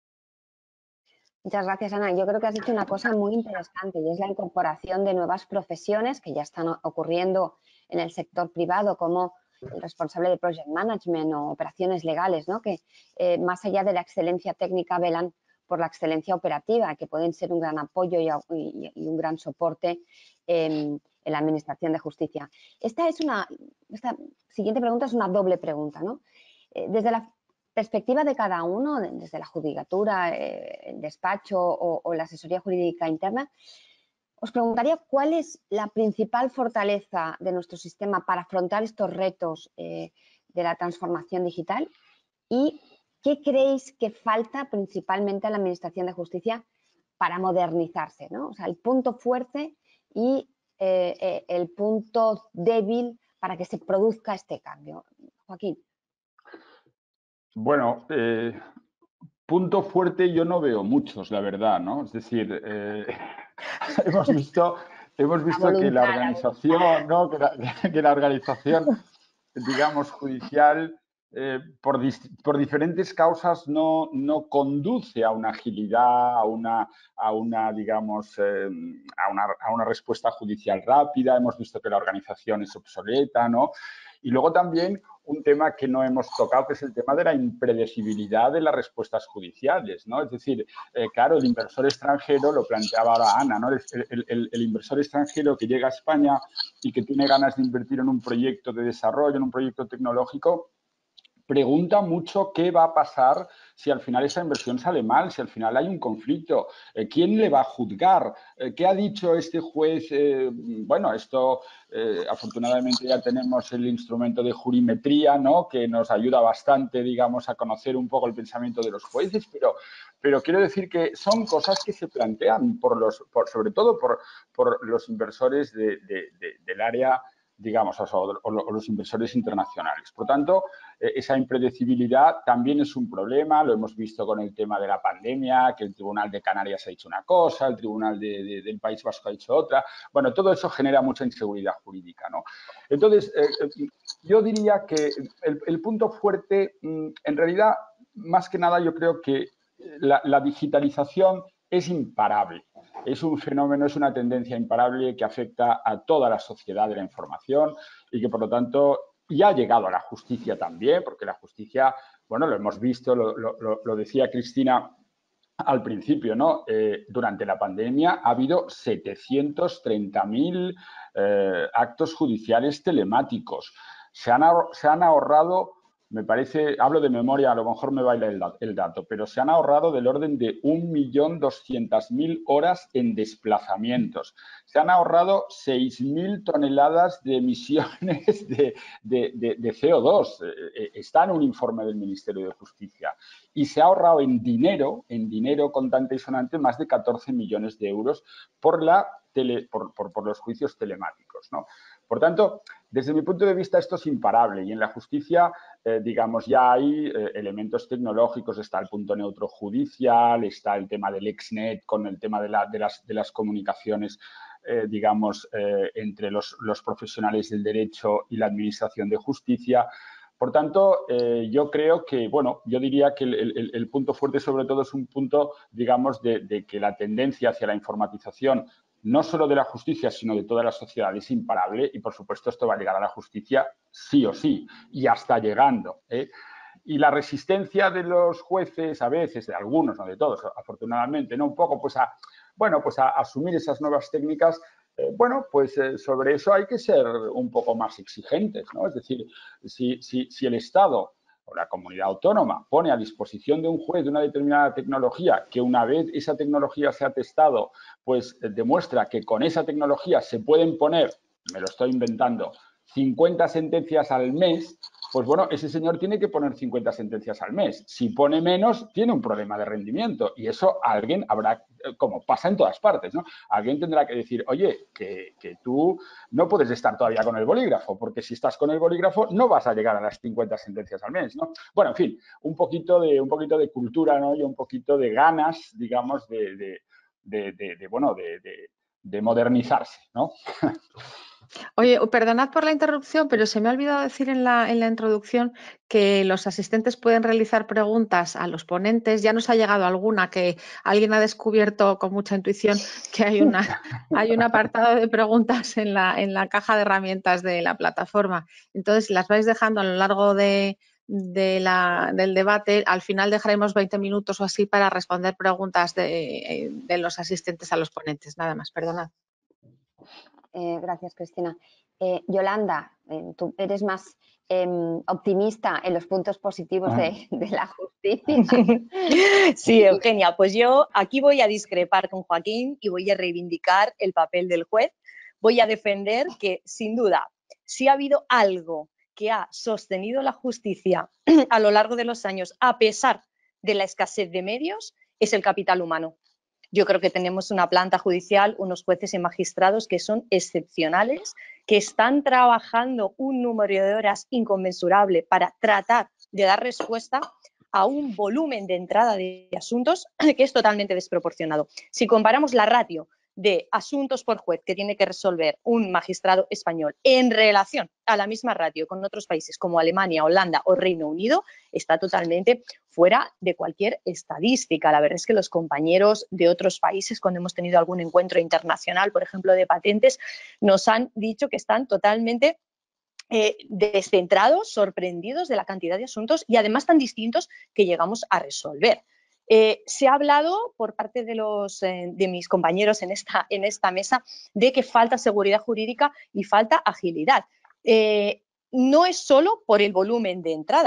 Muchas gracias, Ana. Yo creo que has dicho una cosa muy interesante y es la incorporación de nuevas profesiones que ya están ocurriendo en el sector privado, como el responsable de Project Management o operaciones legales, ¿no? Que eh, más allá de la excelencia técnica velan por la excelencia operativa, que pueden ser un gran apoyo y, y, y un gran soporte en, en la Administración de Justicia. Esta, es una, esta siguiente pregunta es una doble pregunta, ¿no? Eh, desde la perspectiva de cada uno, desde la judicatura, eh, el despacho o, o la asesoría jurídica interna, os preguntaría cuál es la principal fortaleza de nuestro sistema para afrontar estos retos eh, de la transformación digital y qué creéis que falta principalmente a la Administración de Justicia para modernizarse, ¿no? O sea, el punto fuerte y eh, eh, el punto débil para que se produzca este cambio. Joaquín. Bueno, eh, punto fuerte yo no veo muchos, la verdad, ¿no? Es decir, eh, hemos visto, hemos visto la que la organización, ¿no? Que la, que la organización, digamos, judicial, eh, por, por diferentes causas no, no conduce a una agilidad, a una, a una digamos, eh, a, una, a una respuesta judicial rápida. Hemos visto que la organización es obsoleta, ¿no? Y luego también un tema que no hemos tocado, que es el tema de la impredecibilidad de las respuestas judiciales, ¿no? Es decir, eh, claro, el inversor extranjero, lo planteaba ahora Ana, ¿no? El, el, el, el inversor extranjero que llega a España y que tiene ganas de invertir en un proyecto de desarrollo, en un proyecto tecnológico, pregunta mucho qué va a pasar si al final esa inversión sale mal, si al final hay un conflicto? Eh, ¿Quién le va a juzgar? Eh, ¿Qué ha dicho este juez? Eh, bueno, esto eh, afortunadamente ya tenemos el instrumento de jurimetría, ¿no?, que nos ayuda bastante, digamos, a conocer un poco el pensamiento de los jueces, pero, pero quiero decir que son cosas que se plantean, por los, por, sobre todo por, por los inversores de, de, de, del área, digamos, o, o, o los inversores internacionales. Por tanto, eh, esa impredecibilidad también es un problema, lo hemos visto con el tema de la pandemia, que el Tribunal de Canarias ha dicho una cosa, el Tribunal de, de, del País Vasco ha dicho otra. Bueno, todo eso genera mucha inseguridad jurídica, ¿no? Entonces, eh, yo diría que el, el punto fuerte, en realidad, más que nada, yo creo que la, la digitalización es imparable. Es un fenómeno, es una tendencia imparable que afecta a toda la sociedad de la información y que, por lo tanto, ya ha llegado a la justicia también, porque la justicia, bueno, lo hemos visto, lo, lo, lo decía Cristina al principio, ¿no? Eh, durante la pandemia ha habido setecientos treinta mil eh, actos judiciales telemáticos. Se han, se han ahorrado... Me parece, hablo de memoria, a lo mejor me baila el, el dato, pero se han ahorrado del orden de un millón doscientas mil horas en desplazamientos. Se han ahorrado seis mil toneladas de emisiones de, de, de, de C O dos. Eh, está en un informe del Ministerio de Justicia. Y se ha ahorrado en dinero, en dinero contante y sonante, más de catorce millones de euros por, la tele, por, por, por los juicios telemáticos, ¿no? Por tanto, desde mi punto de vista, esto es imparable y en la justicia, eh, digamos, ya hay eh, elementos tecnológicos, está el punto neutro judicial, está el tema del exnet con el tema de, la, de, las, de las comunicaciones, eh, digamos, eh, entre los, los profesionales del derecho y la administración de justicia. Por tanto, eh, yo creo que, bueno, yo diría que el, el, el punto fuerte sobre todo es un punto, digamos, de, de que la tendencia hacia la informatización no solo de la justicia, sino de toda la sociedad es imparable y, por supuesto, esto va a llegar a la justicia sí o sí, y ya está llegando, ¿eh? Y la resistencia de los jueces, a veces, de algunos, no de todos, afortunadamente, ¿no? Un poco, pues, a, bueno, pues a asumir esas nuevas técnicas, eh, bueno, pues eh, sobre eso hay que ser un poco más exigentes, ¿no? Es decir, si, si, si el Estado o la comunidad autónoma pone a disposición de un juez de una determinada tecnología que una vez esa tecnología se ha testado, pues eh, demuestra que con esa tecnología se pueden poner, me lo estoy inventando, cincuenta sentencias al mes, pues bueno, ese señor tiene que poner cincuenta sentencias al mes. Si pone menos, tiene un problema de rendimiento y eso alguien habrá, como pasa en todas partes, ¿no? Alguien tendrá que decir, oye, que, que tú no puedes estar todavía con el bolígrafo, porque si estás con el bolígrafo no vas a llegar a las cincuenta sentencias al mes, ¿no? Bueno, en fin, un poquito de, un poquito de cultura, ¿no? Y un poquito de ganas, digamos, de, de, de, de, de bueno, de, de, de modernizarse, ¿no? Oye, perdonad por la interrupción, pero se me ha olvidado decir en la, en la introducción que los asistentes pueden realizar preguntas a los ponentes. Ya nos ha llegado alguna que alguien ha descubierto con mucha intuición que hay, una, hay un apartado de preguntas en la, en la caja de herramientas de la plataforma. Entonces, las vais dejando a lo largo de, de la, del debate. Al final dejaremos veinte minutos o así para responder preguntas de, de los asistentes a los ponentes. Nada más, perdonad. Eh, gracias, Cristina. Eh, Yolanda, eh, tú eres más eh, optimista en los puntos positivos de, de la justicia. Sí, Eugenia, pues yo aquí voy a discrepar con Joaquín y voy a reivindicar el papel del juez. Voy a defender que, sin duda, si ha habido algo que ha sostenido la justicia a lo largo de los años, a pesar de la escasez de medios, es el capital humano. Yo creo que tenemos una planta judicial, unos jueces y magistrados que son excepcionales, que están trabajando un número de horas inconmensurable para tratar de dar respuesta a un volumen de entrada de asuntos que es totalmente desproporcionado. Si comparamos la ratio de asuntos por juez que tiene que resolver un magistrado español en relación a la misma ratio con otros países como Alemania, Holanda o Reino Unido, está totalmente fuera de cualquier estadística. La verdad es que los compañeros de otros países, cuando hemos tenido algún encuentro internacional, por ejemplo, de patentes, nos han dicho que están totalmente eh, descentrados, sorprendidos de la cantidad de asuntos y además tan distintos que llegamos a resolver. Eh, se ha hablado por parte de, los, eh, de mis compañeros en esta, en esta mesa de que falta seguridad jurídica y falta agilidad. Eh, no es solo por el volumen de entrada,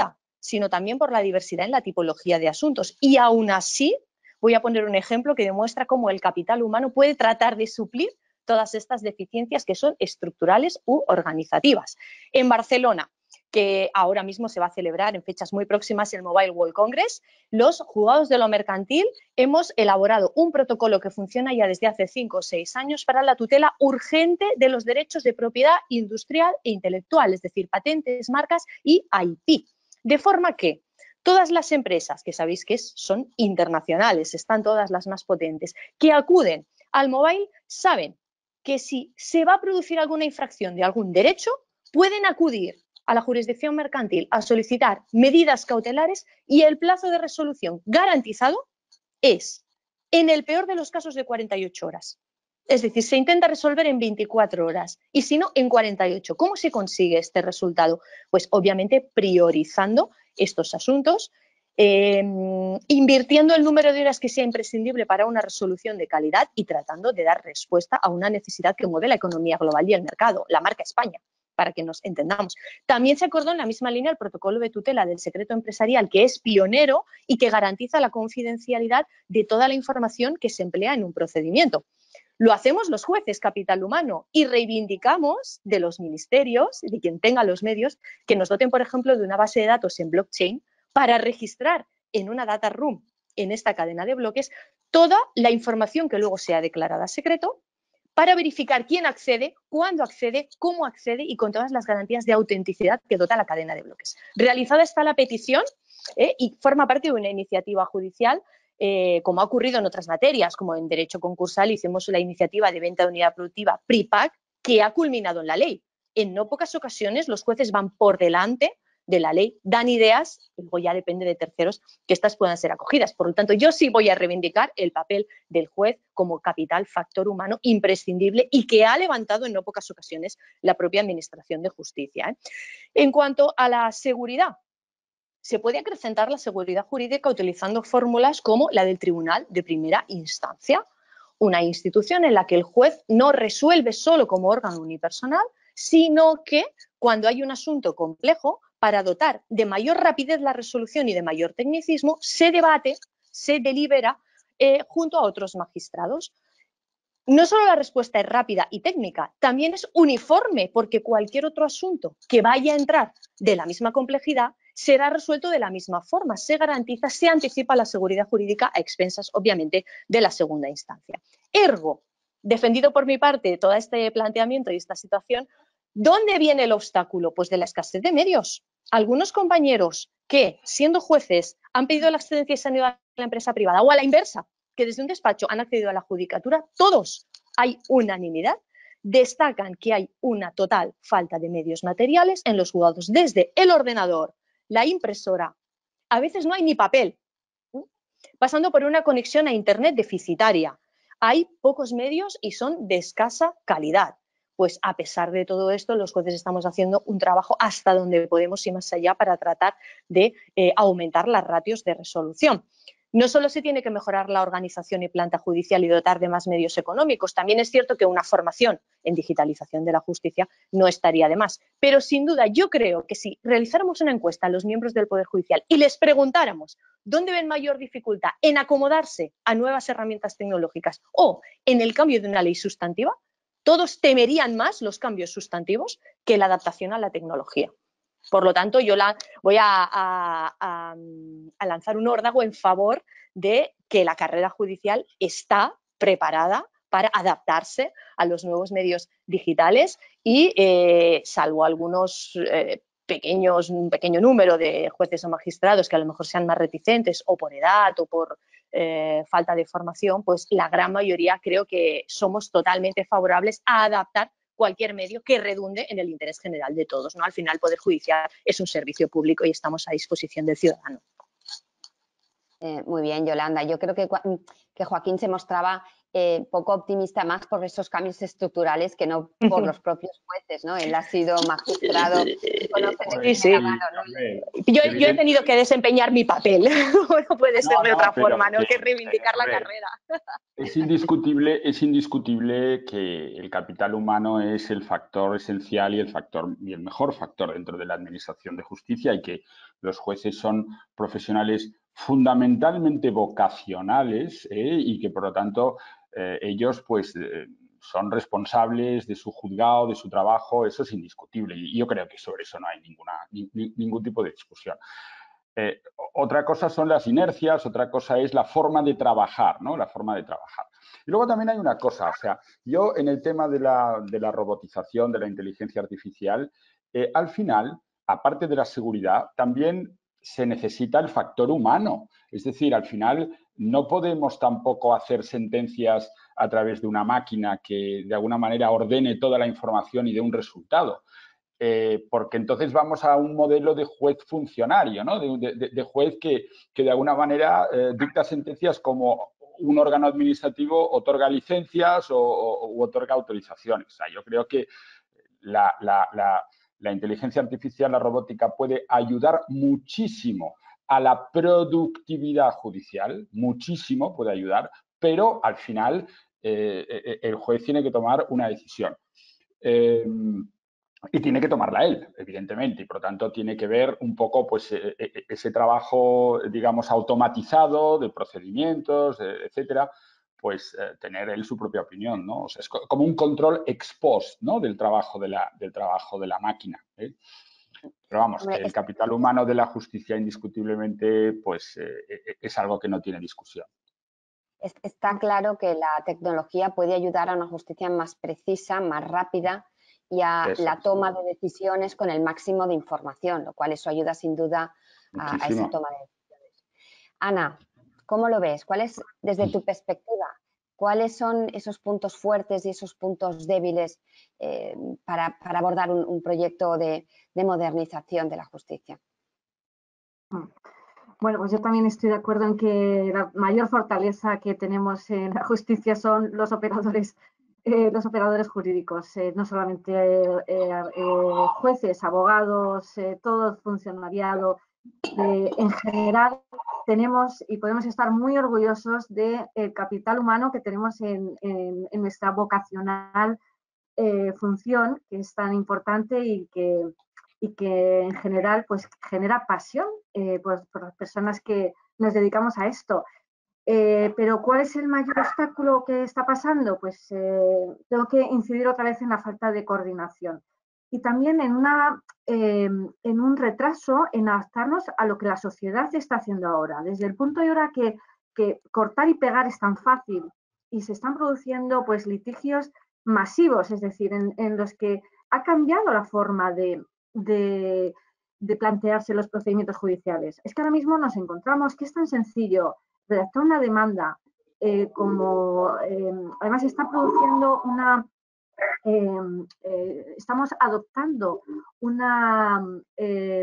sino también por la diversidad en la tipología de asuntos. Y aún así, voy a poner un ejemplo que demuestra cómo el capital humano puede tratar de suplir todas estas deficiencias que son estructurales u organizativas. En Barcelona, que ahora mismo se va a celebrar en fechas muy próximas el Mobile World Congress, los juzgados de lo mercantil hemos elaborado un protocolo que funciona ya desde hace cinco o seis años para la tutela urgente de los derechos de propiedad industrial e intelectual, es decir, patentes, marcas y I P. De forma que todas las empresas, que sabéis que son internacionales, están todas las más potentes, que acuden al mobile, saben que si se va a producir alguna infracción de algún derecho, pueden acudir a la jurisdicción mercantil a solicitar medidas cautelares y el plazo de resolución garantizado es, en el peor de los casos, de cuarenta y ocho horas. Es decir, se intenta resolver en veinticuatro horas y si no, en cuarenta y ocho. ¿Cómo se consigue este resultado? Pues obviamente priorizando estos asuntos, eh, invirtiendo el número de horas que sea imprescindible para una resolución de calidad y tratando de dar respuesta a una necesidad que mueve la economía global y el mercado, la marca España, para que nos entendamos. También se acordó en la misma línea el protocolo de tutela del secreto empresarial, que es pionero y que garantiza la confidencialidad de toda la información que se emplea en un procedimiento. Lo hacemos los jueces, capital humano, y reivindicamos de los ministerios, de quien tenga los medios, que nos doten, por ejemplo, de una base de datos en blockchain para registrar en una data room, en esta cadena de bloques, toda la información que luego sea declarada secreto, para verificar quién accede, cuándo accede, cómo accede y con todas las garantías de autenticidad que dota la cadena de bloques. Realizada está la petición eh, y forma parte de una iniciativa judicial, eh, como ha ocurrido en otras materias, como en derecho concursal hicimos la iniciativa de venta de unidad productiva PRIPAC, que ha culminado en la ley. En no pocas ocasiones los jueces van por delante de la ley, dan ideas, y luego ya depende de terceros que estas puedan ser acogidas. Por lo tanto, yo sí voy a reivindicar el papel del juez como capital factor humano imprescindible y que ha levantado en no pocas ocasiones la propia Administración de Justicia. ¿eh? En cuanto a la seguridad, se puede acrecentar la seguridad jurídica utilizando fórmulas como la del Tribunal de Primera Instancia, una institución en la que el juez no resuelve solo como órgano unipersonal, sino que cuando hay un asunto complejo, para dotar de mayor rapidez la resolución y de mayor tecnicismo, se debate, se delibera eh, junto a otros magistrados. No solo la respuesta es rápida y técnica, también es uniforme, porque cualquier otro asunto que vaya a entrar de la misma complejidad será resuelto de la misma forma. Se garantiza, se anticipa la seguridad jurídica a expensas, obviamente, de la segunda instancia. Ergo, defendido por mi parte todo este planteamiento y esta situación, ¿dónde viene el obstáculo? Pues de la escasez de medios. Algunos compañeros que, siendo jueces, han pedido la excedencia y se han ido a la empresa privada, o a la inversa, que desde un despacho han accedido a la judicatura, todos hay unanimidad, destacan que hay una total falta de medios materiales en los juzgados, desde el ordenador, la impresora, a veces no hay ni papel, pasando por una conexión a internet deficitaria. Hay pocos medios y son de escasa calidad. Pues a pesar de todo esto, los jueces estamos haciendo un trabajo hasta donde podemos y más allá para tratar de eh, aumentar las ratios de resolución. No solo se tiene que mejorar la organización y planta judicial y dotar de más medios económicos, también es cierto que una formación en digitalización de la justicia no estaría de más. Pero sin duda yo creo que si realizáramos una encuesta a los miembros del Poder Judicial y les preguntáramos dónde ven mayor dificultad en acomodarse a nuevas herramientas tecnológicas o en el cambio de una ley sustantiva, todos temerían más los cambios sustantivos que la adaptación a la tecnología. Por lo tanto, yo la, voy a, a, a, a lanzar un órdago en favor de que la carrera judicial está preparada para adaptarse a los nuevos medios digitales y, eh, salvo algunos eh, pequeños, un pequeño número de jueces o magistrados que a lo mejor sean más reticentes o por edad o por eh, falta de formación, pues la gran mayoría creo que somos totalmente favorables a adaptar cualquier medio que redunde en el interés general de todos, ¿no? Al final, el Poder Judicial es un servicio público y estamos a disposición del ciudadano. Eh, muy bien, Yolanda. Yo creo que, que Joaquín se mostraba eh, poco optimista más por esos cambios estructurales que no por los propios jueces, ¿no? Él ha sido magistrado y conoce de sí, sí. mano, ¿no? Yo, yo he tenido que desempeñar mi papel, no puede ser no, de no, otra pero, forma, no eh, que reivindicar eh, la ver, carrera. Es indiscutible, es indiscutible que el capital humano es el factor esencial y el factor y el mejor factor dentro de la administración de justicia y que los jueces son profesionales fundamentalmente vocacionales ¿eh? y que, por lo tanto, eh, ellos pues eh, son responsables de su juzgado, de su trabajo, eso es indiscutible. Y yo creo que sobre eso no hay ninguna, ni, ni, ningún tipo de discusión. Eh, otra cosa son las inercias, otra cosa es la forma de trabajar, ¿no? La forma de trabajar. Y luego también hay una cosa, o sea, yo en el tema de la, de la robotización, de la inteligencia artificial, eh, al final, aparte de la seguridad, también se necesita el factor humano. Es decir, al final no podemos tampoco hacer sentencias a través de una máquina que de alguna manera ordene toda la información y dé un resultado. Eh, porque entonces vamos a un modelo de juez funcionario, ¿no? de, de, de juez que, que de alguna manera eh, dicta sentencias como un órgano administrativo otorga licencias o, o u otorga autorizaciones. O sea, yo creo que la, la, la, la inteligencia artificial, la robótica, puede ayudar muchísimo a la productividad judicial, muchísimo puede ayudar, pero al final eh, el juez tiene que tomar una decisión. Eh, Y tiene que tomarla él, evidentemente, y por lo tanto tiene que ver un poco pues, ese trabajo, digamos, automatizado de procedimientos, etcétera, pues eh, tener él su propia opinión, ¿no? O sea, es como un control ex post, ¿no? Del trabajo de la, del trabajo de la máquina, ¿eh? Pero vamos, que el capital humano de la justicia indiscutiblemente pues eh, es algo que no tiene discusión. Está claro que la tecnología puede ayudar a una justicia más precisa, más rápida, y a eso, la toma de decisiones con el máximo de información, lo cual eso ayuda sin duda a, a esa toma de decisiones. Ana, ¿cómo lo ves? ¿Cuál es, desde tu perspectiva, cuáles son esos puntos fuertes y esos puntos débiles eh, para, para abordar un, un proyecto de, de modernización de la justicia? Bueno, pues yo también estoy de acuerdo en que la mayor fortaleza que tenemos en la justicia son los operadores Eh, los operadores jurídicos, eh, no solamente eh, eh, jueces, abogados, eh, todo el funcionariado. Eh, en general, tenemos y podemos estar muy orgullosos del capital humano que tenemos en, en, en nuestra vocacional eh, función, que es tan importante y que, y que en general pues, genera pasión eh, por, por las personas que nos dedicamos a esto. Eh, pero ¿cuál es el mayor obstáculo que está pasando? Pues eh, tengo que incidir otra vez en la falta de coordinación y también en, una, eh, en un retraso en adaptarnos a lo que la sociedad está haciendo ahora. Desde el punto de ahora que, que cortar y pegar es tan fácil y se están produciendo pues, litigios masivos, es decir, en, en los que ha cambiado la forma de, de, de plantearse los procedimientos judiciales. Es que ahora mismo nos encontramos que es tan sencillo redactar una demanda, eh, como eh, además está produciendo una, eh, eh, estamos adoptando una eh,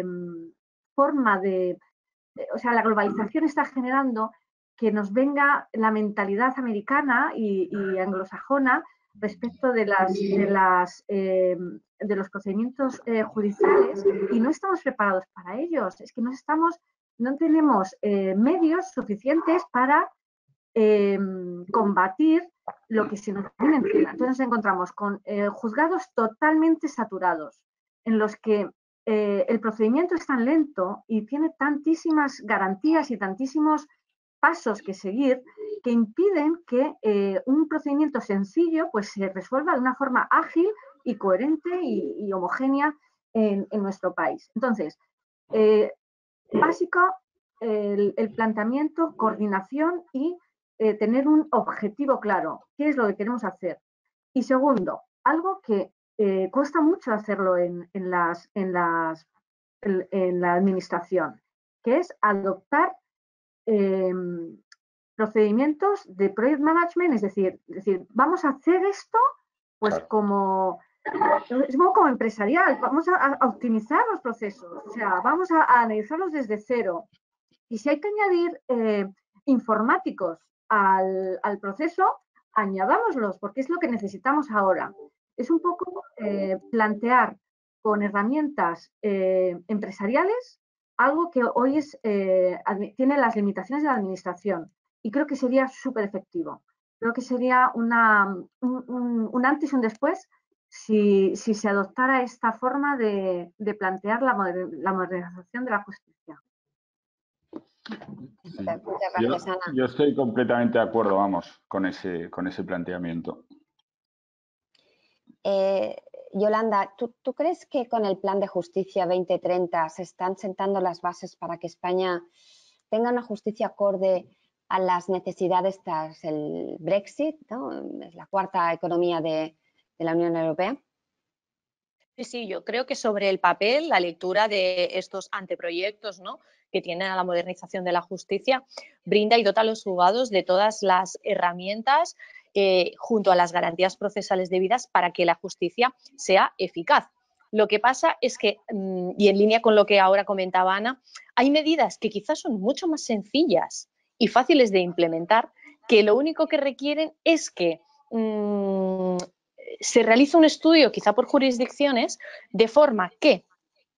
forma de, eh, o sea, la globalización está generando que nos venga la mentalidad americana y, y anglosajona respecto de, las, de, las, eh, de los procedimientos eh, judiciales y no estamos preparados para ellos. Es que no estamos, no tenemos eh, medios suficientes para eh, combatir lo que se nos viene encima. Entonces nos encontramos con eh, juzgados totalmente saturados, en los que eh, el procedimiento es tan lento y tiene tantísimas garantías y tantísimos pasos que seguir que impiden que eh, un procedimiento sencillo pues, se resuelva de una forma ágil y coherente y, y homogénea en, en nuestro país. Entonces, eh, básico, el, el planteamiento, coordinación y eh, tener un objetivo claro. ¿Qué es lo que queremos hacer? Y segundo, algo que eh, cuesta mucho hacerlo en, en, las, en, las, en, en la administración, que es adoptar eh, procedimientos de project management, es decir, es decir, vamos a hacer esto pues claro. como, es como empresarial, vamos a, a optimizar los procesos, o sea, vamos a, a analizarlos desde cero. Y si hay que añadir eh, informáticos al, al proceso, añadámoslos, porque es lo que necesitamos ahora. Es un poco eh, plantear con herramientas eh, empresariales algo que hoy es, eh, tiene las limitaciones de la administración y creo que sería súper efectivo. Creo que sería una, un, un, un antes y un después si, si se adoptara esta forma de, de plantear la, moder, la modernización de la justicia. Sí. Muchas Yo, gracias, Ana. yo estoy completamente de acuerdo, vamos, con ese, con ese planteamiento. Eh, Yolanda, ¿tú, ¿tú crees que con el Plan de Justicia veinte treinta se están sentando las bases para que España tenga una justicia acorde a las necesidades tras el Brexit, ¿no? Es la cuarta economía de, de la Unión Europea? Sí, sí, yo creo que sobre el papel, la lectura de estos anteproyectos, ¿no?, que tienen a la modernización de la justicia, brinda y dota a los juzgados de todas las herramientas eh, junto a las garantías procesales debidas para que la justicia sea eficaz. Lo que pasa es que, y en línea con lo que ahora comentaba Ana, hay medidas que quizás son mucho más sencillas y fáciles de implementar, que lo único que requieren es que mmm, se realiza un estudio, quizá por jurisdicciones, de forma que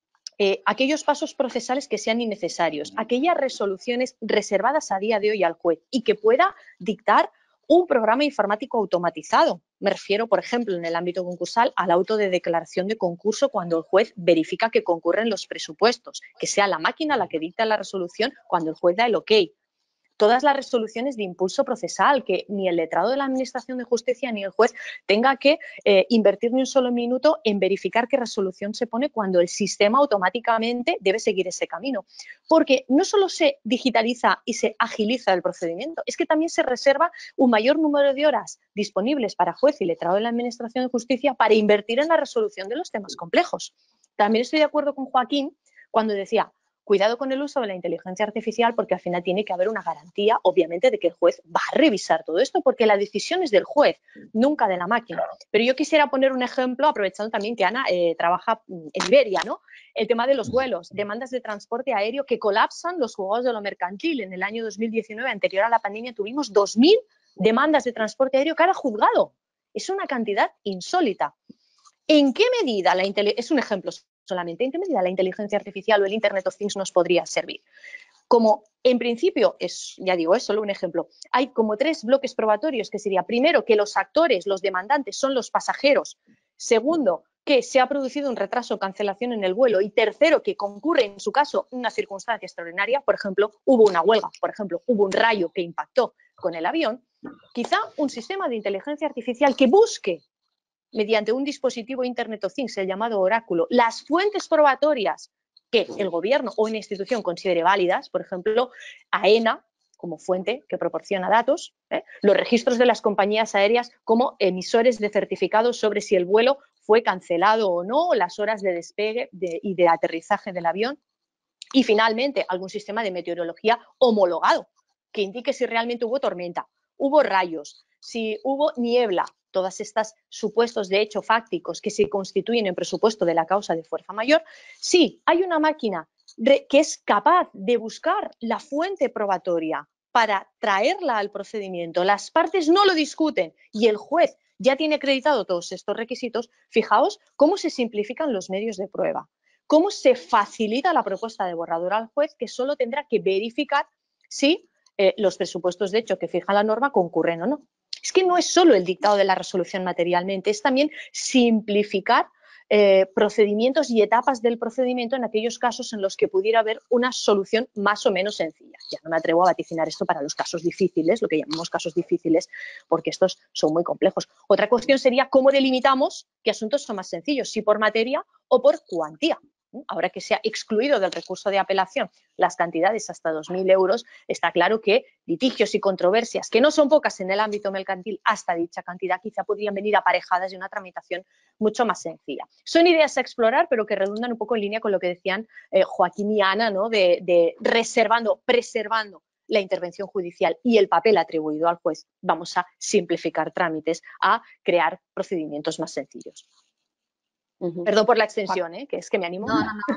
eh, aquellos pasos procesales que sean innecesarios, aquellas resoluciones reservadas a día de hoy al juez y que pueda dictar un programa informático automatizado. Me refiero, por ejemplo, en el ámbito concursal, al auto de declaración de concurso cuando el juez verifica que concurren los presupuestos, que sea la máquina la que dicta la resolución cuando el juez da el ok. Todas las resoluciones de impulso procesal, que ni el letrado de la Administración de Justicia ni el juez tenga que eh, invertir ni un solo minuto en verificar qué resolución se pone cuando el sistema automáticamente debe seguir ese camino. Porque no solo se digitaliza y se agiliza el procedimiento, es que también se reserva un mayor número de horas disponibles para juez y letrado de la Administración de Justicia para invertir en la resolución de los temas complejos. También estoy de acuerdo con Joaquín cuando decía: cuidado con el uso de la inteligencia artificial, porque al final tiene que haber una garantía, obviamente, de que el juez va a revisar todo esto, porque la decisión es del juez, nunca de la máquina. Pero yo quisiera poner un ejemplo, aprovechando también que Ana eh, trabaja en Iberia, ¿no? El tema de los vuelos, demandas de transporte aéreo que colapsan los juzgados de lo mercantil. En el año dos mil diecinueve, anterior a la pandemia, tuvimos dos mil demandas de transporte aéreo cada juzgado. Es una cantidad insólita. ¿En qué medida la inteligencia, es un ejemplo solamente, en qué medida la inteligencia artificial o el Internet of Things nos podría servir? Como en principio, es, ya digo, es solo un ejemplo, hay como tres bloques probatorios, que sería: primero, que los actores, los demandantes son los pasajeros; segundo, que se ha producido un retraso o cancelación en el vuelo; y tercero, que concurre en su caso una circunstancia extraordinaria, por ejemplo, hubo una huelga, por ejemplo, hubo un rayo que impactó con el avión. Quizá un sistema de inteligencia artificial que busque, mediante un dispositivo Internet of Things, el llamado oráculo, las fuentes probatorias que el gobierno o una institución considere válidas, por ejemplo, AENA como fuente que proporciona datos, ¿eh? los registros de las compañías aéreas como emisores de certificados sobre si el vuelo fue cancelado o no, las horas de despegue de, y de aterrizaje del avión, y finalmente algún sistema de meteorología homologado que indique si realmente hubo tormenta, hubo rayos, si hubo niebla. Todas estas supuestos de hecho fácticos que se constituyen en presupuesto de la causa de fuerza mayor, si hay una máquina de, que es capaz de buscar la fuente probatoria para traerla al procedimiento, las partes no lo discuten y el juez ya tiene acreditado todos estos requisitos, fijaos cómo se simplifican los medios de prueba, cómo se facilita la propuesta de borrador al juez, que solo tendrá que verificar si eh, los presupuestos de hecho que fija la norma concurren o no. Es que no es solo el dictado de la resolución materialmente, es también simplificar eh, procedimientos y etapas del procedimiento en aquellos casos en los que pudiera haber una solución más o menos sencilla. Ya no me atrevo a vaticinar esto para los casos difíciles, lo que llamamos casos difíciles, porque estos son muy complejos. Otra cuestión sería cómo delimitamos qué asuntos son más sencillos, si por materia o por cuantía. Ahora que se ha excluido del recurso de apelación las cantidades hasta dos mil euros, está claro que litigios y controversias, que no son pocas en el ámbito mercantil, hasta dicha cantidad quizá podrían venir aparejadas de una tramitación mucho más sencilla. Son ideas a explorar, pero que redundan un poco en línea con lo que decían eh, Joaquín y Ana, ¿no? de, de reservando, preservando la intervención judicial y el papel atribuido al juez. Vamos a simplificar trámites, a crear procedimientos más sencillos. Uh-huh. Perdón por la extensión, ¿eh? Que es que me animo. No, no, no.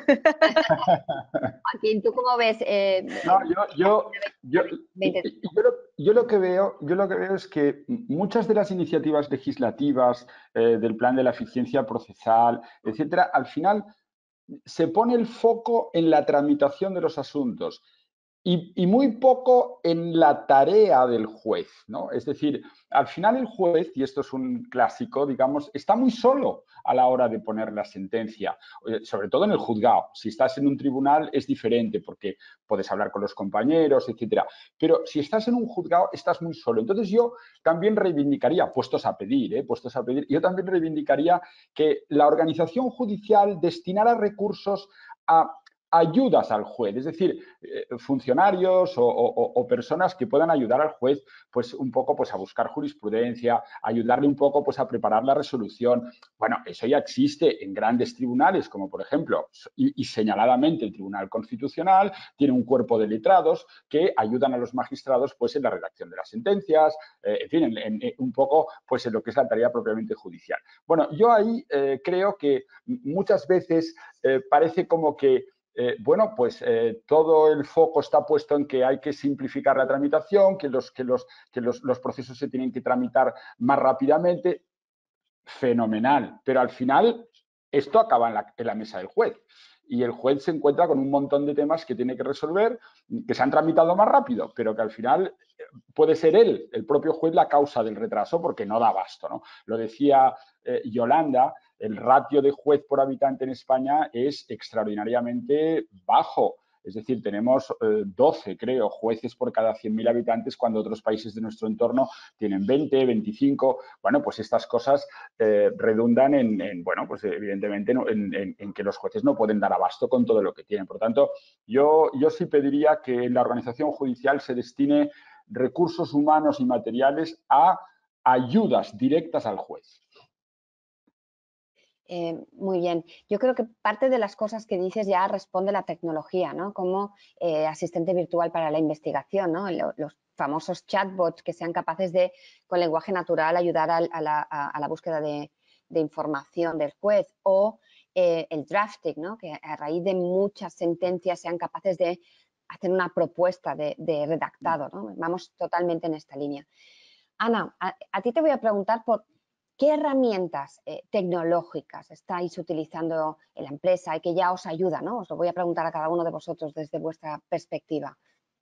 Joaquín, ¿tú cómo ves? Eh, no, yo, yo, yo, yo, lo, yo, lo que veo, yo lo que veo es que muchas de las iniciativas legislativas eh, del plan de la eficiencia procesal, etcétera, al final se pone el foco en la tramitación de los asuntos. y, y muy poco en la tarea del juez, ¿no? Es decir, al final el juez, y esto es un clásico, digamos, está muy solo a la hora de poner la sentencia, sobre todo en el juzgado. Si estás en un tribunal es diferente porque puedes hablar con los compañeros, etcétera. Pero si estás en un juzgado estás muy solo. Entonces yo también reivindicaría, puestos a pedir, ¿eh? puestos a pedir, yo también reivindicaría que la organización judicial destinara recursos a ayudas al juez, es decir, eh, funcionarios o, o, o personas que puedan ayudar al juez pues un poco pues a buscar jurisprudencia, ayudarle un poco pues a preparar la resolución. Bueno, eso ya existe en grandes tribunales como por ejemplo y, y señaladamente el Tribunal Constitucional tiene un cuerpo de letrados que ayudan a los magistrados pues en la redacción de las sentencias, eh, en fin, en, en, en un poco pues en lo que es la tarea propiamente judicial. Bueno, yo ahí eh, creo que muchas veces eh, parece como que Eh, bueno, pues eh, todo el foco está puesto en que hay que simplificar la tramitación, que, los, que, los, que los, los procesos se tienen que tramitar más rápidamente. Fenomenal, pero al final esto acaba en la, en la mesa del juez y el juez se encuentra con un montón de temas que tiene que resolver, que se han tramitado más rápido, pero que al final puede ser él, el propio juez, la causa del retraso porque no da abasto, ¿no? Lo decía eh, Yolanda, el ratio de juez por habitante en España es extraordinariamente bajo. Es decir, tenemos eh, doce, creo, jueces por cada cien mil habitantes cuando otros países de nuestro entorno tienen veinte, veinticinco. Bueno, pues estas cosas eh, redundan en, en, bueno, pues evidentemente en, en, en que los jueces no pueden dar abasto con todo lo que tienen. Por lo tanto, yo, yo sí pediría que en la organización judicial se destine recursos humanos y materiales a ayudas directas al juez. Eh, muy bien. Yo creo que parte de las cosas que dices ya responde la tecnología, ¿no? Como eh, asistente virtual para la investigación, ¿no? Los, los famosos chatbots que sean capaces de, con lenguaje natural, ayudar a, a, la, a, a la búsqueda de, de información del juez, o eh, el drafting, ¿no? Que a raíz de muchas sentencias sean capaces de hacer una propuesta de, de redactado, ¿no? Vamos totalmente en esta línea. Ana, a, a ti te voy a preguntar por ¿qué herramientas eh, tecnológicas estáis utilizando en la empresa y que ya os ayuda, ¿no? Os lo voy a preguntar a cada uno de vosotros desde vuestra perspectiva.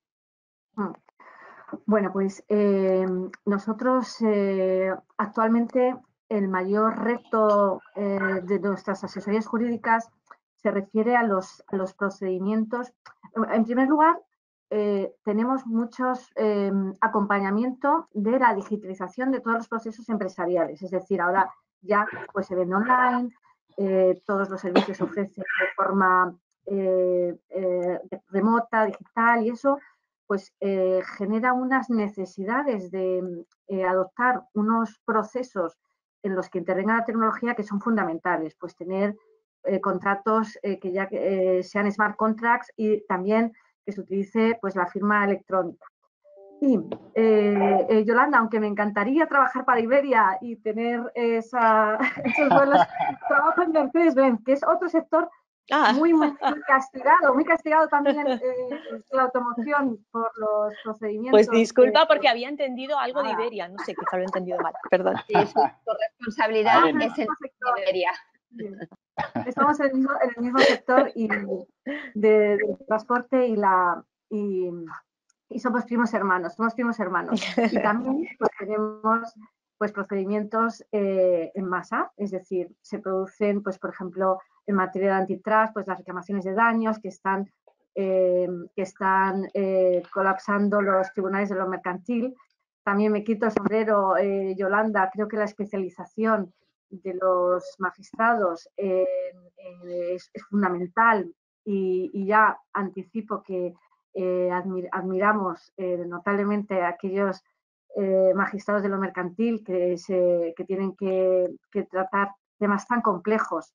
Bueno, pues eh, nosotros eh, actualmente el mayor reto eh, de nuestras asesorías jurídicas se refiere a los, a los procedimientos. En primer lugar, eh, tenemos muchos eh, acompañamiento de la digitalización de todos los procesos empresariales. Es decir, ahora ya pues, se vende online, eh, todos los servicios se ofrecen de forma eh, eh, remota, digital, y eso pues eh, genera unas necesidades de eh, adoptar unos procesos en los que intervenga la tecnología que son fundamentales, pues tener eh, contratos eh, que ya eh, sean smart contracts y también que se utilice pues la firma electrónica. Y eh, eh, Yolanda, aunque me encantaría trabajar para Iberia y tener esa, esos vuelos, trabajo en Mercedes-Benz, que es otro sector Ah. Muy, muy castigado, muy castigado también eh, la automoción por los procedimientos. Pues disculpa, porque había entendido algo de Iberia, no sé, quizá lo he entendido mal, perdón. Sí, su responsabilidad ah, es el sector. Iberia. Estamos en el mismo, en el mismo sector y de, de transporte y la y, y somos primos hermanos, somos primos hermanos. Y también pues, tenemos pues procedimientos eh, en masa, es decir, se producen, pues por ejemplo, en materia de antitrust, pues las reclamaciones de daños que están, eh, que están eh, colapsando los tribunales de lo mercantil. También me quito el sombrero, eh, Yolanda, creo que la especialización de los magistrados eh, eh, es, es fundamental y, y ya anticipo que eh, admir, admiramos eh, notablemente a aquellos eh, magistrados de lo mercantil que, se, que tienen que, que tratar temas tan complejos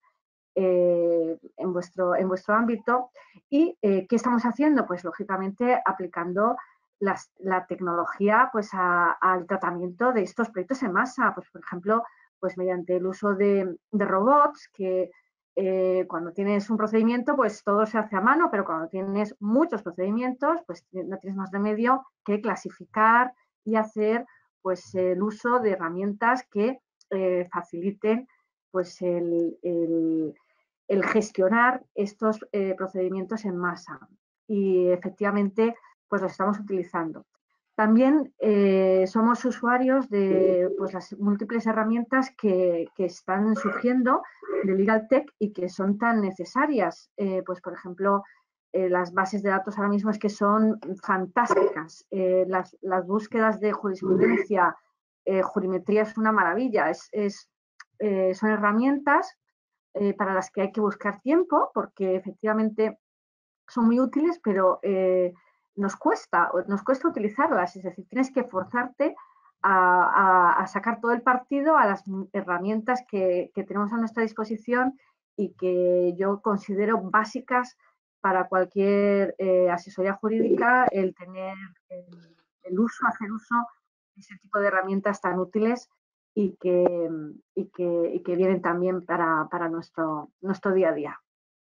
eh, en, vuestro, en vuestro ámbito. ¿Y eh, qué estamos haciendo? Pues lógicamente aplicando las, la tecnología pues, a, al tratamiento de estos proyectos en masa. Pues, por ejemplo, pues mediante el uso de, de robots que eh, cuando tienes un procedimiento, pues todo se hace a mano, pero cuando tienes muchos procedimientos, pues no tienes más remedio que clasificar y hacer pues el uso de herramientas que eh, faciliten pues el, el, el gestionar estos eh, procedimientos en masa. Y efectivamente, pues los estamos utilizando. También eh, somos usuarios de pues, las múltiples herramientas que, que están surgiendo de Legal Tech y que son tan necesarias. Eh, pues, por ejemplo, eh, las bases de datos ahora mismo es que son fantásticas. Eh, las, las búsquedas de jurisprudencia, eh, jurimetría es una maravilla. Es, es, eh, son herramientas eh, para las que hay que buscar tiempo porque efectivamente son muy útiles, pero eh, nos cuesta, nos cuesta utilizarlas, es decir, tienes que forzarte a, a, a sacar todo el partido a las herramientas que, que tenemos a nuestra disposición y que yo considero básicas para cualquier eh, asesoría jurídica, el tener el, el uso, hacer uso de ese tipo de herramientas tan útiles y que, y que, y que vienen también para, para nuestro, nuestro día a día.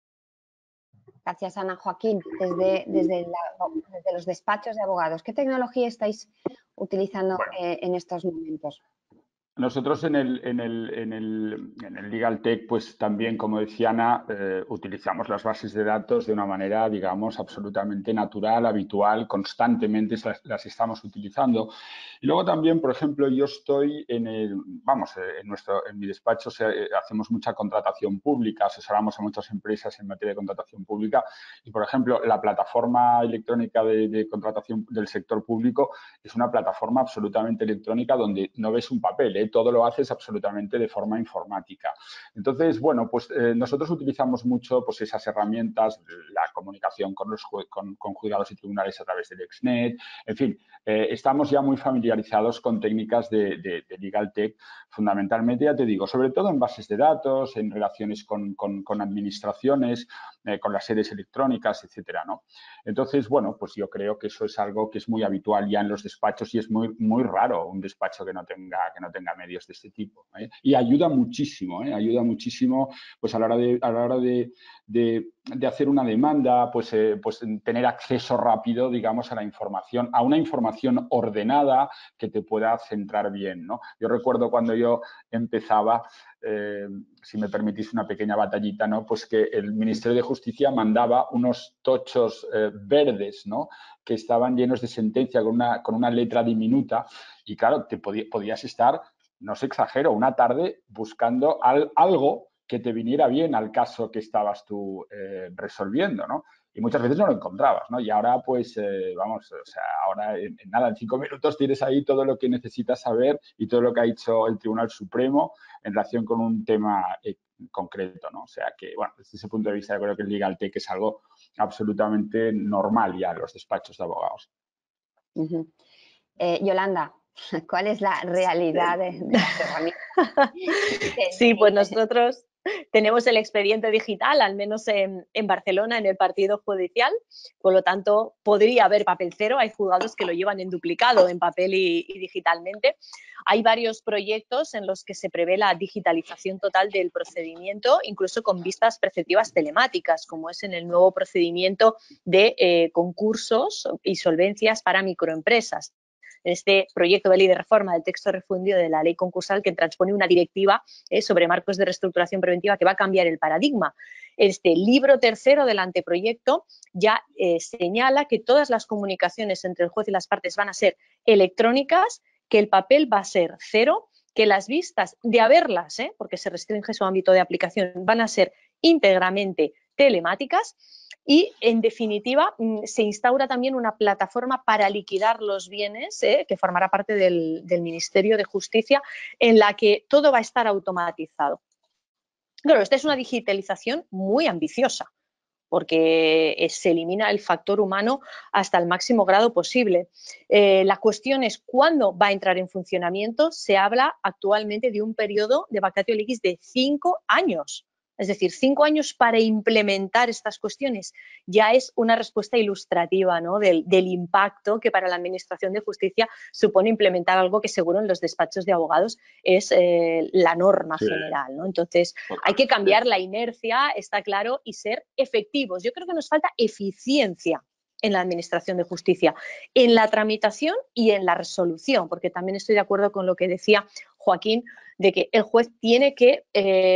Gracias, Ana. Joaquín, desde, desde, la, desde los despachos de abogados, ¿qué tecnología estáis utilizando Bueno, eh, en estos momentos? Nosotros en el, en el, en el, en el Legal Tech, pues también, como decía Ana, eh, utilizamos las bases de datos de una manera, digamos, absolutamente natural, habitual, constantemente las, las estamos utilizando. Y luego también, por ejemplo, yo estoy en el, vamos, en, nuestro, en mi despacho se, eh, hacemos mucha contratación pública, asesoramos a muchas empresas en materia de contratación pública y, por ejemplo, la plataforma electrónica de, de contratación del sector público es una plataforma absolutamente electrónica donde no ves un papel, ¿eh? Todo lo haces absolutamente de forma informática. Entonces, bueno, pues eh, nosotros utilizamos mucho pues, esas herramientas, la comunicación con los con, con juzgados y tribunales a través del Exnet, en fin, eh, estamos ya muy familiarizados con técnicas de, de, de Legal Tech, fundamentalmente, ya te digo, sobre todo en bases de datos, en relaciones con, con, con administraciones, eh, con las sedes electrónicas, etcétera, ¿no? Entonces, bueno, pues yo creo que eso es algo que es muy habitual ya en los despachos y es muy, muy raro un despacho que no tenga, que no tenga medios de este tipo, ¿eh? Y ayuda muchísimo, ¿eh? Ayuda muchísimo pues a la hora de, a la hora de, de, de hacer una demanda, pues, eh, pues tener acceso rápido, digamos, a la información, a una información ordenada que te pueda centrar bien, ¿no? Yo recuerdo cuando yo empezaba, eh, si me permitís una pequeña batallita, ¿no? Pues que el Ministerio de Justicia mandaba unos tochos eh, verdes, ¿no? Que estaban llenos de sentencia con una, con una letra diminuta y claro, te podí, podías estar, no os exagero, una tarde buscando al, algo que te viniera bien al caso que estabas tú eh, resolviendo, ¿no? Y muchas veces no lo encontrabas, ¿no? Y ahora, pues, eh, vamos, o sea, ahora en, en nada, en cinco minutos tienes ahí todo lo que necesitas saber y todo lo que ha hecho el Tribunal Supremo en relación con un tema eh, concreto, ¿no? O sea que, bueno, desde ese punto de vista yo creo que el Legal Tech es algo absolutamente normal ya en los despachos de abogados. Uh-huh. eh, Yolanda, ¿cuál es la realidad de, de las herramientas? Sí, pues nosotros tenemos el expediente digital, al menos en, en Barcelona, en el partido judicial. Por lo tanto, podría haber papel cero. Hay juzgados que lo llevan en duplicado, en papel y, y digitalmente. Hay varios proyectos en los que se prevé la digitalización total del procedimiento, incluso con vistas preceptivas telemáticas, como es en el nuevo procedimiento de eh, concursos y solvencias para microempresas. Este proyecto de ley de reforma del texto refundido de la ley concursal que transpone una directiva eh, sobre marcos de reestructuración preventiva que va a cambiar el paradigma. Este libro tercero del anteproyecto ya eh, señala que todas las comunicaciones entre el juez y las partes van a ser electrónicas, que el papel va a ser cero, que las vistas, de haberlas, eh, porque se restringe su ámbito de aplicación, van a ser íntegramente telemáticas. Y, en definitiva, se instaura también una plataforma para liquidar los bienes, eh, que formará parte del, del Ministerio de Justicia, en la que todo va a estar automatizado. Claro, esta es una digitalización muy ambiciosa, porque se elimina el factor humano hasta el máximo grado posible. Eh, la cuestión es cuándo va a entrar en funcionamiento. Se habla actualmente de un periodo de vacatio legis de cinco años. Es decir, cinco años para implementar estas cuestiones. Ya es una respuesta ilustrativa, ¿no? del, del impacto que para la Administración de Justicia supone implementar algo que seguro en los despachos de abogados es eh, la norma sí. general, ¿no? Entonces, hay que cambiar la inercia, está claro, y ser efectivos. Yo creo que nos falta eficiencia en la Administración de Justicia, en la tramitación y en la resolución, porque también estoy de acuerdo con lo que decía Joaquín, de que el juez tiene que... Eh,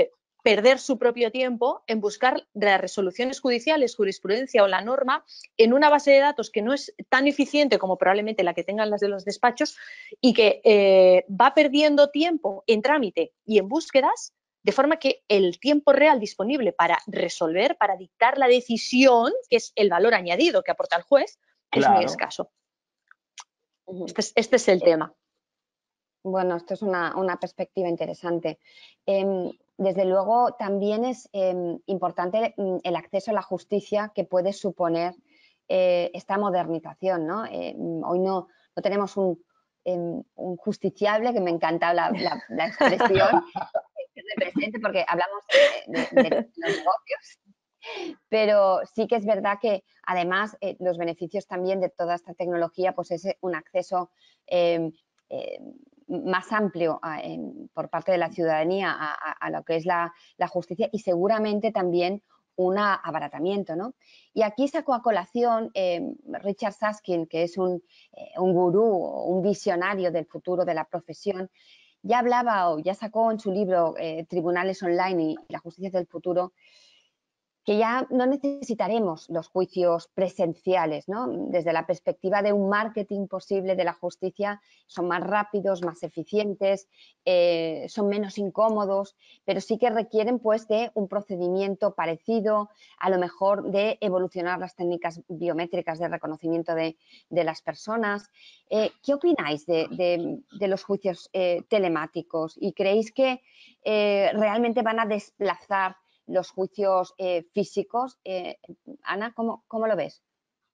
perder su propio tiempo en buscar las resoluciones judiciales, jurisprudencia o la norma en una base de datos que no es tan eficiente como probablemente la que tengan las de los despachos y que eh, va perdiendo tiempo en trámite y en búsquedas, de forma que el tiempo real disponible para resolver, para dictar la decisión, que es el valor añadido que aporta el juez, Claro. es muy escaso. Este es, este es el Eh, tema. Bueno, esto es una, una perspectiva interesante. Eh, desde luego, también es eh, importante el acceso a la justicia que puede suponer eh, esta modernización, ¿no? Eh, hoy no, no tenemos un, eh, un justiciable, que me encanta la, la, la expresión, que represente, porque hablamos de, de, de los negocios. Pero sí que es verdad que además eh, los beneficios también de toda esta tecnología pues es un acceso eh, eh, más amplio a, en, por parte de la ciudadanía a, a, a lo que es la, la justicia y seguramente también un abaratamiento, ¿no? Y aquí sacó a colación eh, Richard Susskind, que es un, eh, un gurú, un visionario del futuro de la profesión. Ya hablaba o ya sacó en su libro eh, Tribunales Online y la justicia del futuro, que ya no necesitaremos los juicios presenciales, ¿no? Desde la perspectiva de un marketing posible de la justicia, son más rápidos, más eficientes, eh, son menos incómodos, pero sí que requieren pues de un procedimiento parecido, a lo mejor de evolucionar las técnicas biométricas de reconocimiento de, de las personas. Eh, ¿Qué opináis de, de, de los juicios eh, telemáticos? ¿Y creéis que eh, realmente van a desplazar los juicios eh, físicos? Eh, Ana, ¿cómo, ¿cómo lo ves?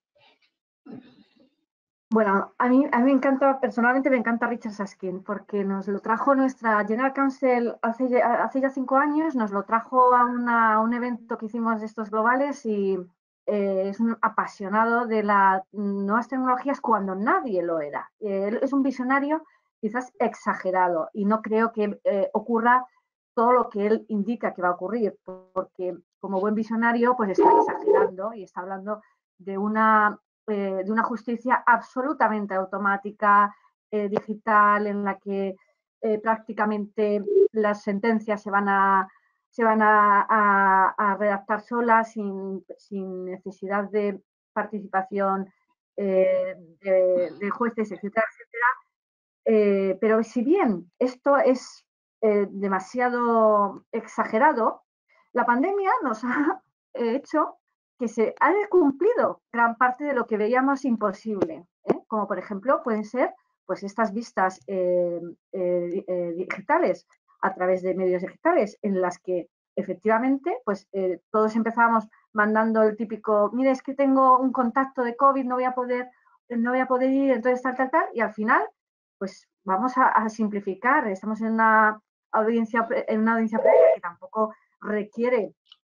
Bueno, a mí, a mí me encanta, personalmente me encanta Richard Susskind, porque nos lo trajo nuestra General Counsel hace, hace ya cinco años, nos lo trajo a, una, a un evento que hicimos de estos globales y eh, es un apasionado de las nuevas tecnologías cuando nadie lo era. Eh, es un visionario quizás exagerado y no creo que eh, ocurra todo lo que él indica que va a ocurrir, porque como buen visionario pues está exagerando y está hablando de una Eh, de una justicia absolutamente automática, eh, digital, en la que eh, prácticamente las sentencias se van a, se van a, a, a redactar solas sin, sin, necesidad de participación eh, de, de, jueces, etcétera, etcétera. Eh, pero si bien esto es eh, demasiado exagerado, la pandemia nos ha hecho que se ha cumplido gran parte de lo que veíamos imposible, ¿eh? Como por ejemplo pueden ser pues estas vistas eh, eh, eh, digitales a través de medios digitales en las que efectivamente pues eh, todos empezábamos mandando el típico, mire, es que tengo un contacto de COVID, no voy a poder, no voy a poder ir, entonces tal, tal, tal, y al final pues vamos a, a simplificar, estamos en una audiencia, en una audiencia previa que tampoco requiere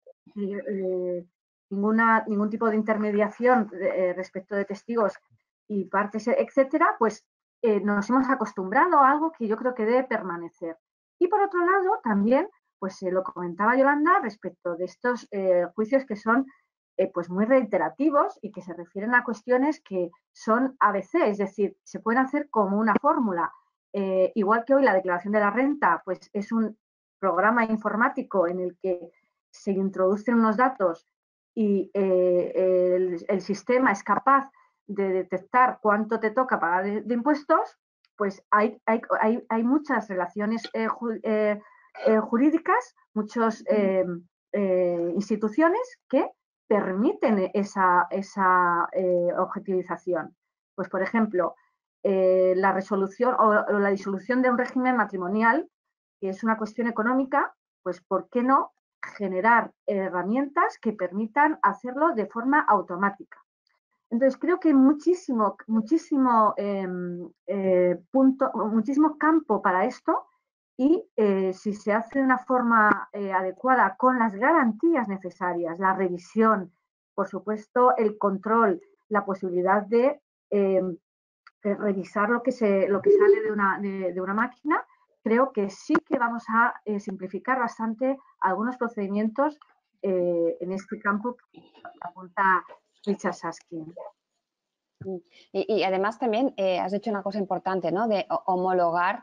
eh, ninguna, ningún tipo de intermediación eh, respecto de testigos y partes, etcétera, pues eh, nos hemos acostumbrado a algo que yo creo que debe permanecer. Y por otro lado, también, pues eh, lo comentaba Yolanda respecto de estos eh, juicios que son eh, pues muy reiterativos y que se refieren a cuestiones que son A B C, es decir, se pueden hacer como una fórmula. Eh, igual que hoy la declaración de la renta, pues es un programa informático en el que se introducen unos datos y eh, el, el, sistema es capaz de detectar cuánto te toca pagar de, de impuestos, pues hay, hay, hay, hay muchas relaciones eh, ju, eh, eh, jurídicas, muchas eh, eh, instituciones que permiten esa, esa eh, objetivización. Pues, por ejemplo, eh, la resolución o, o la disolución de un régimen matrimonial, que es una cuestión económica, pues, ¿por qué no generar herramientas que permitan hacerlo de forma automática? Entonces, creo que hay muchísimo, muchísimo, eh, eh, punto, muchísimo campo para esto y eh, si se hace de una forma eh, adecuada con las garantías necesarias, la revisión, por supuesto, el control, la posibilidad de eh, revisar lo que, se, lo que sale de una, de, de una máquina, creo que sí que vamos a eh, simplificar bastante algunos procedimientos eh, en este campo que apunta Richard Susskind. Y, y además también eh, has hecho una cosa importante, ¿no? De homologar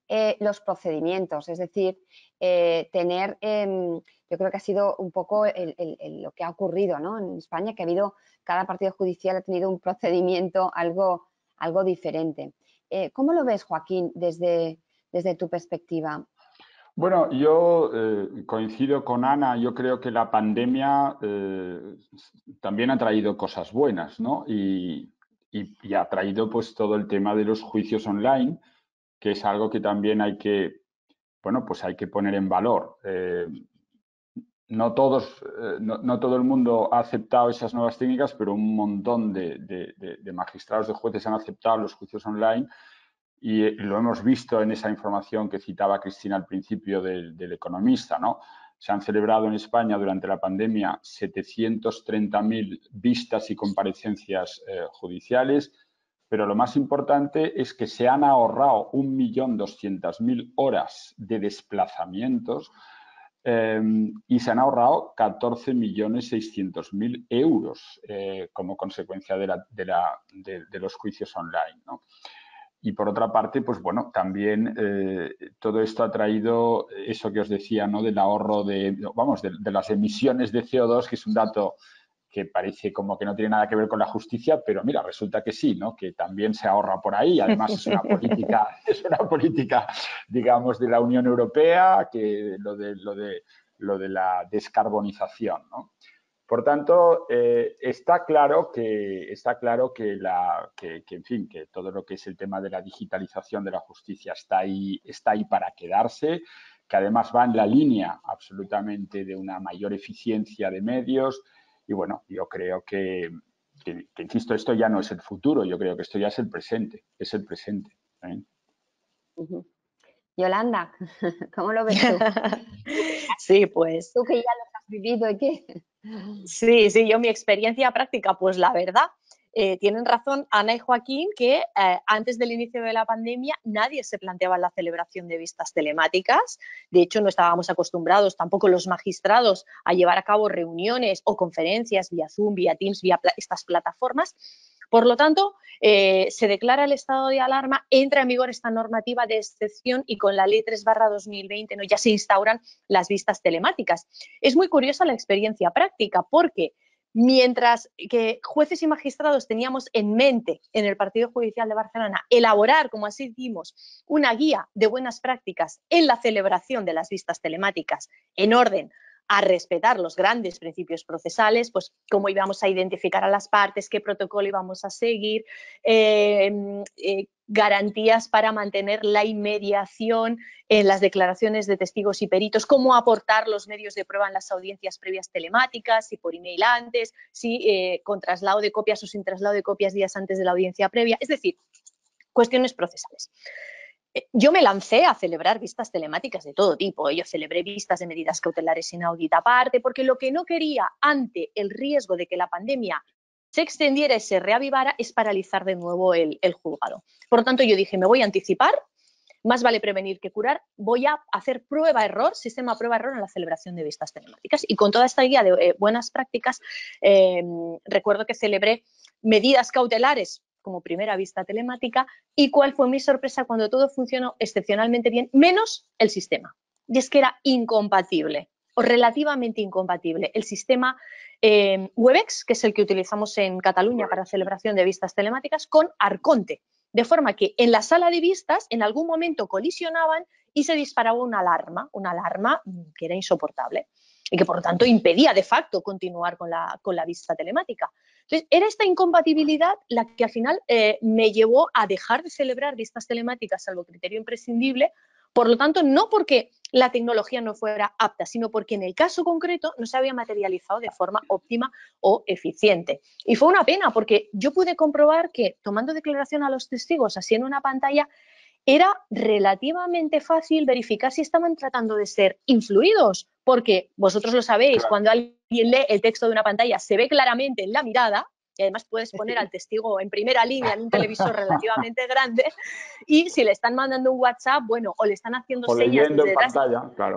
eh, los procedimientos, es decir, eh, tener, eh, yo creo que ha sido un poco el, el, el, lo que ha ocurrido, ¿no?, en España, que ha habido, cada partido judicial ha tenido un procedimiento algo, algo diferente. Eh, ¿Cómo lo ves, Joaquín, desde, desde tu perspectiva? Bueno, yo eh, coincido con Ana. Yo creo que la pandemia eh, también ha traído cosas buenas, ¿no? Y, y, y ha traído pues todo el tema de los juicios online, que es algo que también hay que, bueno, pues hay que poner en valor. Eh, no todos, eh, no, no todo el mundo ha aceptado esas nuevas técnicas, pero un montón de, de, de, de magistrados, de jueces han aceptado los juicios online. Y lo hemos visto en esa información que citaba Cristina al principio del, del Economista, ¿no? Se han celebrado en España durante la pandemia setecientas treinta mil vistas y comparecencias eh, judiciales, pero lo más importante es que se han ahorrado un millón doscientas mil horas de desplazamientos eh, y se han ahorrado catorce millones seiscientos mil euros eh, como consecuencia de, la, de, la, de, de los juicios online, ¿no? Y por otra parte, pues bueno, también eh, todo esto ha traído eso que os decía, ¿no?, del ahorro de, vamos, de, de las emisiones de C O dos, que es un dato que parece como que no tiene nada que ver con la justicia, pero mira, resulta que sí, ¿no?, que también se ahorra por ahí. Además es una política, es una política, digamos, de la Unión Europea, que lo de, lo de, lo de la descarbonización, ¿no? Por tanto, eh, está claro que está claro que, la, que, que, en fin, que todo lo que es el tema de la digitalización de la justicia está ahí, está ahí para quedarse, que además va en la línea absolutamente de una mayor eficiencia de medios. Y bueno, yo creo que, que, que insisto, esto ya no es el futuro, yo creo que esto ya es el presente, es el presente, ¿eh? Uh-huh. Yolanda, ¿cómo lo ves tú? Sí, pues. Tú que ya lo has vivido y qué. Sí, sí, yo mi experiencia práctica, pues la verdad, eh, tienen razón Ana y Joaquín que eh, antes del inicio de la pandemia nadie se planteaba la celebración de vistas telemáticas. De hecho, no estábamos acostumbrados, tampoco los magistrados, a llevar a cabo reuniones o conferencias vía Zoom, vía Teams, vía pla- estas plataformas. Por lo tanto, eh, se declara el estado de alarma, entra en vigor esta normativa de excepción y con la ley tres barra dos mil veinte, ¿no?, ya se instauran las vistas telemáticas. Es muy curiosa la experiencia práctica porque mientras que jueces y magistrados teníamos en mente en el Partido Judicial de Barcelona elaborar, como así dimos, una guía de buenas prácticas en la celebración de las vistas telemáticas en orden a respetar los grandes principios procesales, pues cómo íbamos a identificar a las partes, qué protocolo íbamos a seguir, eh, eh, garantías para mantener la inmediación en las declaraciones de testigos y peritos, cómo aportar los medios de prueba en las audiencias previas telemáticas, si por email antes, si eh, con traslado de copias o sin traslado de copias días antes de la audiencia previa, es decir, cuestiones procesales. Yo me lancé a celebrar vistas telemáticas de todo tipo. Yo celebré vistas de medidas cautelares inaudita aparte, porque lo que no quería ante el riesgo de que la pandemia se extendiera y se reavivara es paralizar de nuevo el, el juzgado. Por lo tanto, yo dije, me voy a anticipar, más vale prevenir que curar, voy a hacer prueba-error, sistema prueba-error en la celebración de vistas telemáticas. Y con toda esta guía de eh, buenas prácticas, eh, recuerdo que celebré medidas cautelares como primera vista telemática y cuál fue mi sorpresa cuando todo funcionó excepcionalmente bien, menos el sistema. Y es que era incompatible o relativamente incompatible el sistema eh, Webex, que es el que utilizamos en Cataluña para celebración de vistas telemáticas, con Arconte. De forma que en la sala de vistas en algún momento colisionaban y se disparaba una alarma, una alarma que era insoportable y que por lo tanto impedía de facto continuar con la, con la vista telemática. Entonces, era esta incompatibilidad la que al final eh, me llevó a dejar de celebrar vistas telemáticas salvo criterio imprescindible. Por lo tanto, no porque la tecnología no fuera apta, sino porque en el caso concreto no se había materializado de forma óptima o eficiente. Y fue una pena porque yo pude comprobar que tomando declaración a los testigos así en una pantalla era relativamente fácil verificar si estaban tratando de ser influidos, porque vosotros lo sabéis, claro, cuando alguien lee el texto de una pantalla se ve claramente en la mirada, y además puedes poner al testigo en primera línea en un televisor relativamente grande, y si le están mandando un WhatsApp, bueno, o le están haciendo o señas leyendo desde en detrás. pantalla, claro.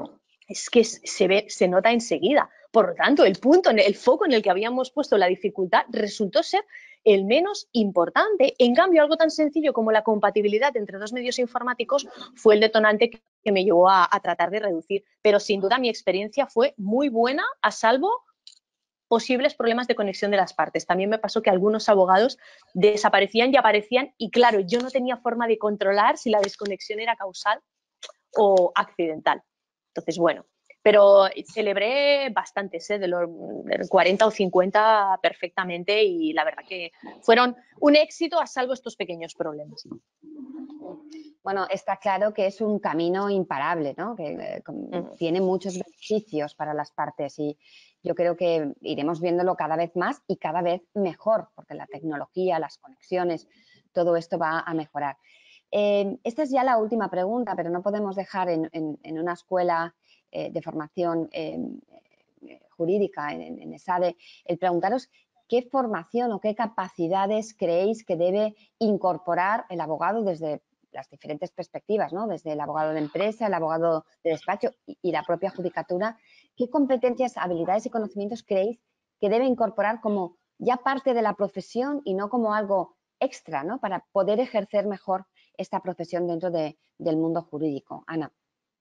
es que se ve, se nota enseguida. Por lo tanto, el punto, el foco en el que habíamos puesto la dificultad resultó ser el menos importante. En cambio, algo tan sencillo como la compatibilidad entre dos medios informáticos fue el detonante que me llevó a, a tratar de reducir. Pero sin duda mi experiencia fue muy buena, a salvo posibles problemas de conexión de las partes. También me pasó que algunos abogados desaparecían y aparecían y claro, yo no tenía forma de controlar si la desconexión era causal o accidental. Entonces, bueno, pero celebré bastantes, ¿eh? de los cuarenta o cincuenta perfectamente y la verdad que fueron un éxito a salvo estos pequeños problemas. Bueno, está claro que es un camino imparable, ¿no? Que eh, Mm. tiene muchos beneficios para las partes y yo creo que iremos viéndolo cada vez más y cada vez mejor, porque la tecnología, las conexiones, todo esto va a mejorar. Eh, esta es ya la última pregunta, pero no podemos dejar en, en, en una escuela eh, de formación eh, jurídica, en, en ESADE, el preguntaros qué formación o qué capacidades creéis que debe incorporar el abogado desde las diferentes perspectivas, ¿no? Desde el abogado de empresa, el abogado de despacho y, y la propia judicatura. ¿Qué competencias, habilidades y conocimientos creéis que debe incorporar como ya parte de la profesión y no como algo extra, ¿no? Para poder ejercer mejor esta profesión dentro de, del mundo jurídico? Ana.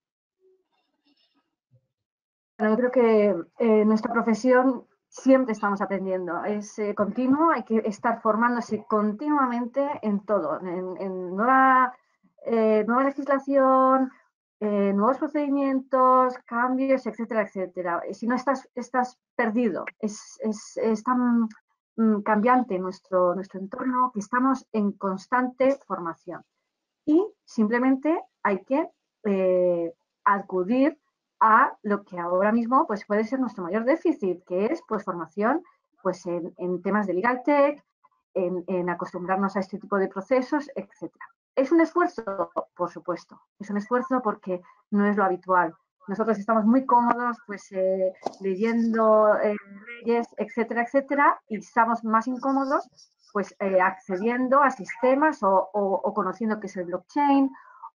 Bueno, yo creo que eh, nuestra profesión siempre estamos aprendiendo, es eh, continuo, hay que estar formándose continuamente en todo, en, en nueva, eh, nueva legislación, eh, nuevos procedimientos, cambios, etcétera, etcétera. Si no estás, estás perdido, es, es, es tan mm, cambiante nuestro, nuestro entorno que estamos en constante formación. Y simplemente hay que eh, acudir a lo que ahora mismo pues, puede ser nuestro mayor déficit, que es pues, formación pues, en, en temas de legal tech, en, en acostumbrarnos a este tipo de procesos, etcétera. ¿Es un esfuerzo? Por supuesto, es un esfuerzo porque no es lo habitual. Nosotros estamos muy cómodos pues, eh, leyendo eh, leyes, etcétera, etcétera, y estamos más incómodos pues eh, accediendo a sistemas o, o, o conociendo qué es el blockchain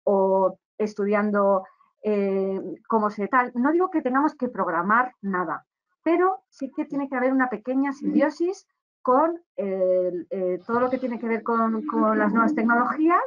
o estudiando eh, cómo se tal. No digo que tengamos que programar nada, pero sí que tiene que haber una pequeña simbiosis con eh, eh, todo lo que tiene que ver con, con las nuevas tecnologías,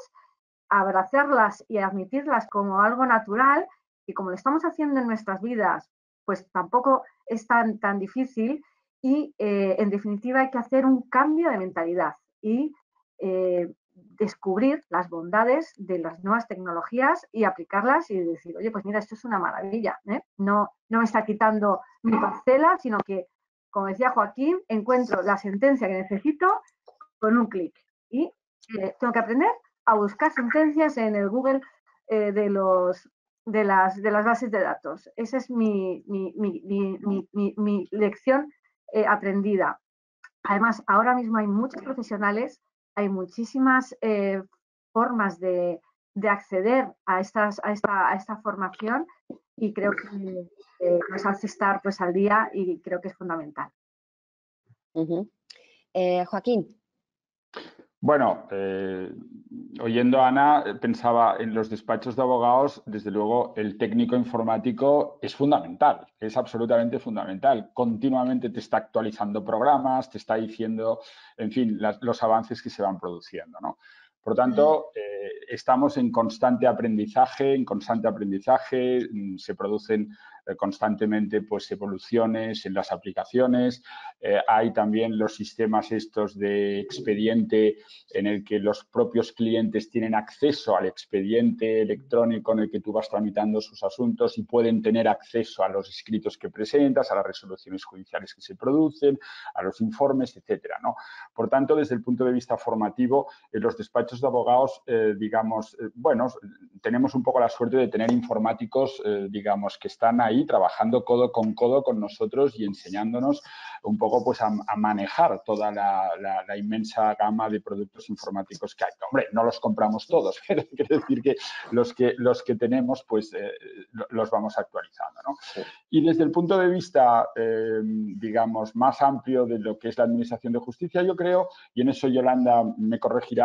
abrazarlas y admitirlas como algo natural y como lo estamos haciendo en nuestras vidas, pues tampoco es tan, tan difícil y eh, en definitiva hay que hacer un cambio de mentalidad y eh, descubrir las bondades de las nuevas tecnologías y aplicarlas y decir, oye, pues mira, esto es una maravilla, ¿eh? No, no me está quitando mi parcela, sino que, como decía Joaquín, encuentro la sentencia que necesito con un clic y eh, tengo que aprender a buscar sentencias en el Google eh, de, los, de, las, de las bases de datos. Esa es mi, mi, mi, mi, mi, mi lección eh, aprendida. Además, ahora mismo hay muchos profesionales, hay muchísimas eh, formas de, de acceder a, estas, a, esta, a esta formación y creo que eh, nos hace estar pues, al día y creo que es fundamental. Uh-huh. eh, Joaquín. Bueno, eh, oyendo a Ana, pensaba en los despachos de abogados, desde luego el técnico informático es fundamental, es absolutamente fundamental. Continuamente te está actualizando programas, te está diciendo, en fin, las, los avances que se van produciendo, ¿no? Por lo tanto, eh, estamos en constante aprendizaje, en constante aprendizaje, se producen eh, constantemente pues, evoluciones en las aplicaciones. Eh, hay también los sistemas estos de expediente en el que los propios clientes tienen acceso al expediente electrónico en el que tú vas tramitando sus asuntos y pueden tener acceso a los escritos que presentas, a las resoluciones judiciales que se producen, a los informes, etcétera, ¿no? Por tanto, desde el punto de vista formativo, en los despachos de abogados, eh, digamos, eh, bueno, tenemos un poco la suerte de tener informáticos, eh, digamos, que están ahí trabajando codo con codo con nosotros y enseñándonos un poco pues a, a manejar toda la, la, la inmensa gama de productos informáticos que hay. Hombre, no los compramos todos, pero quiere decir que los que, los que tenemos pues eh, los vamos actualizando, ¿no? Y desde el punto de vista, eh, digamos, más amplio de lo que es la administración de justicia, yo creo, y en eso Yolanda me corregirá,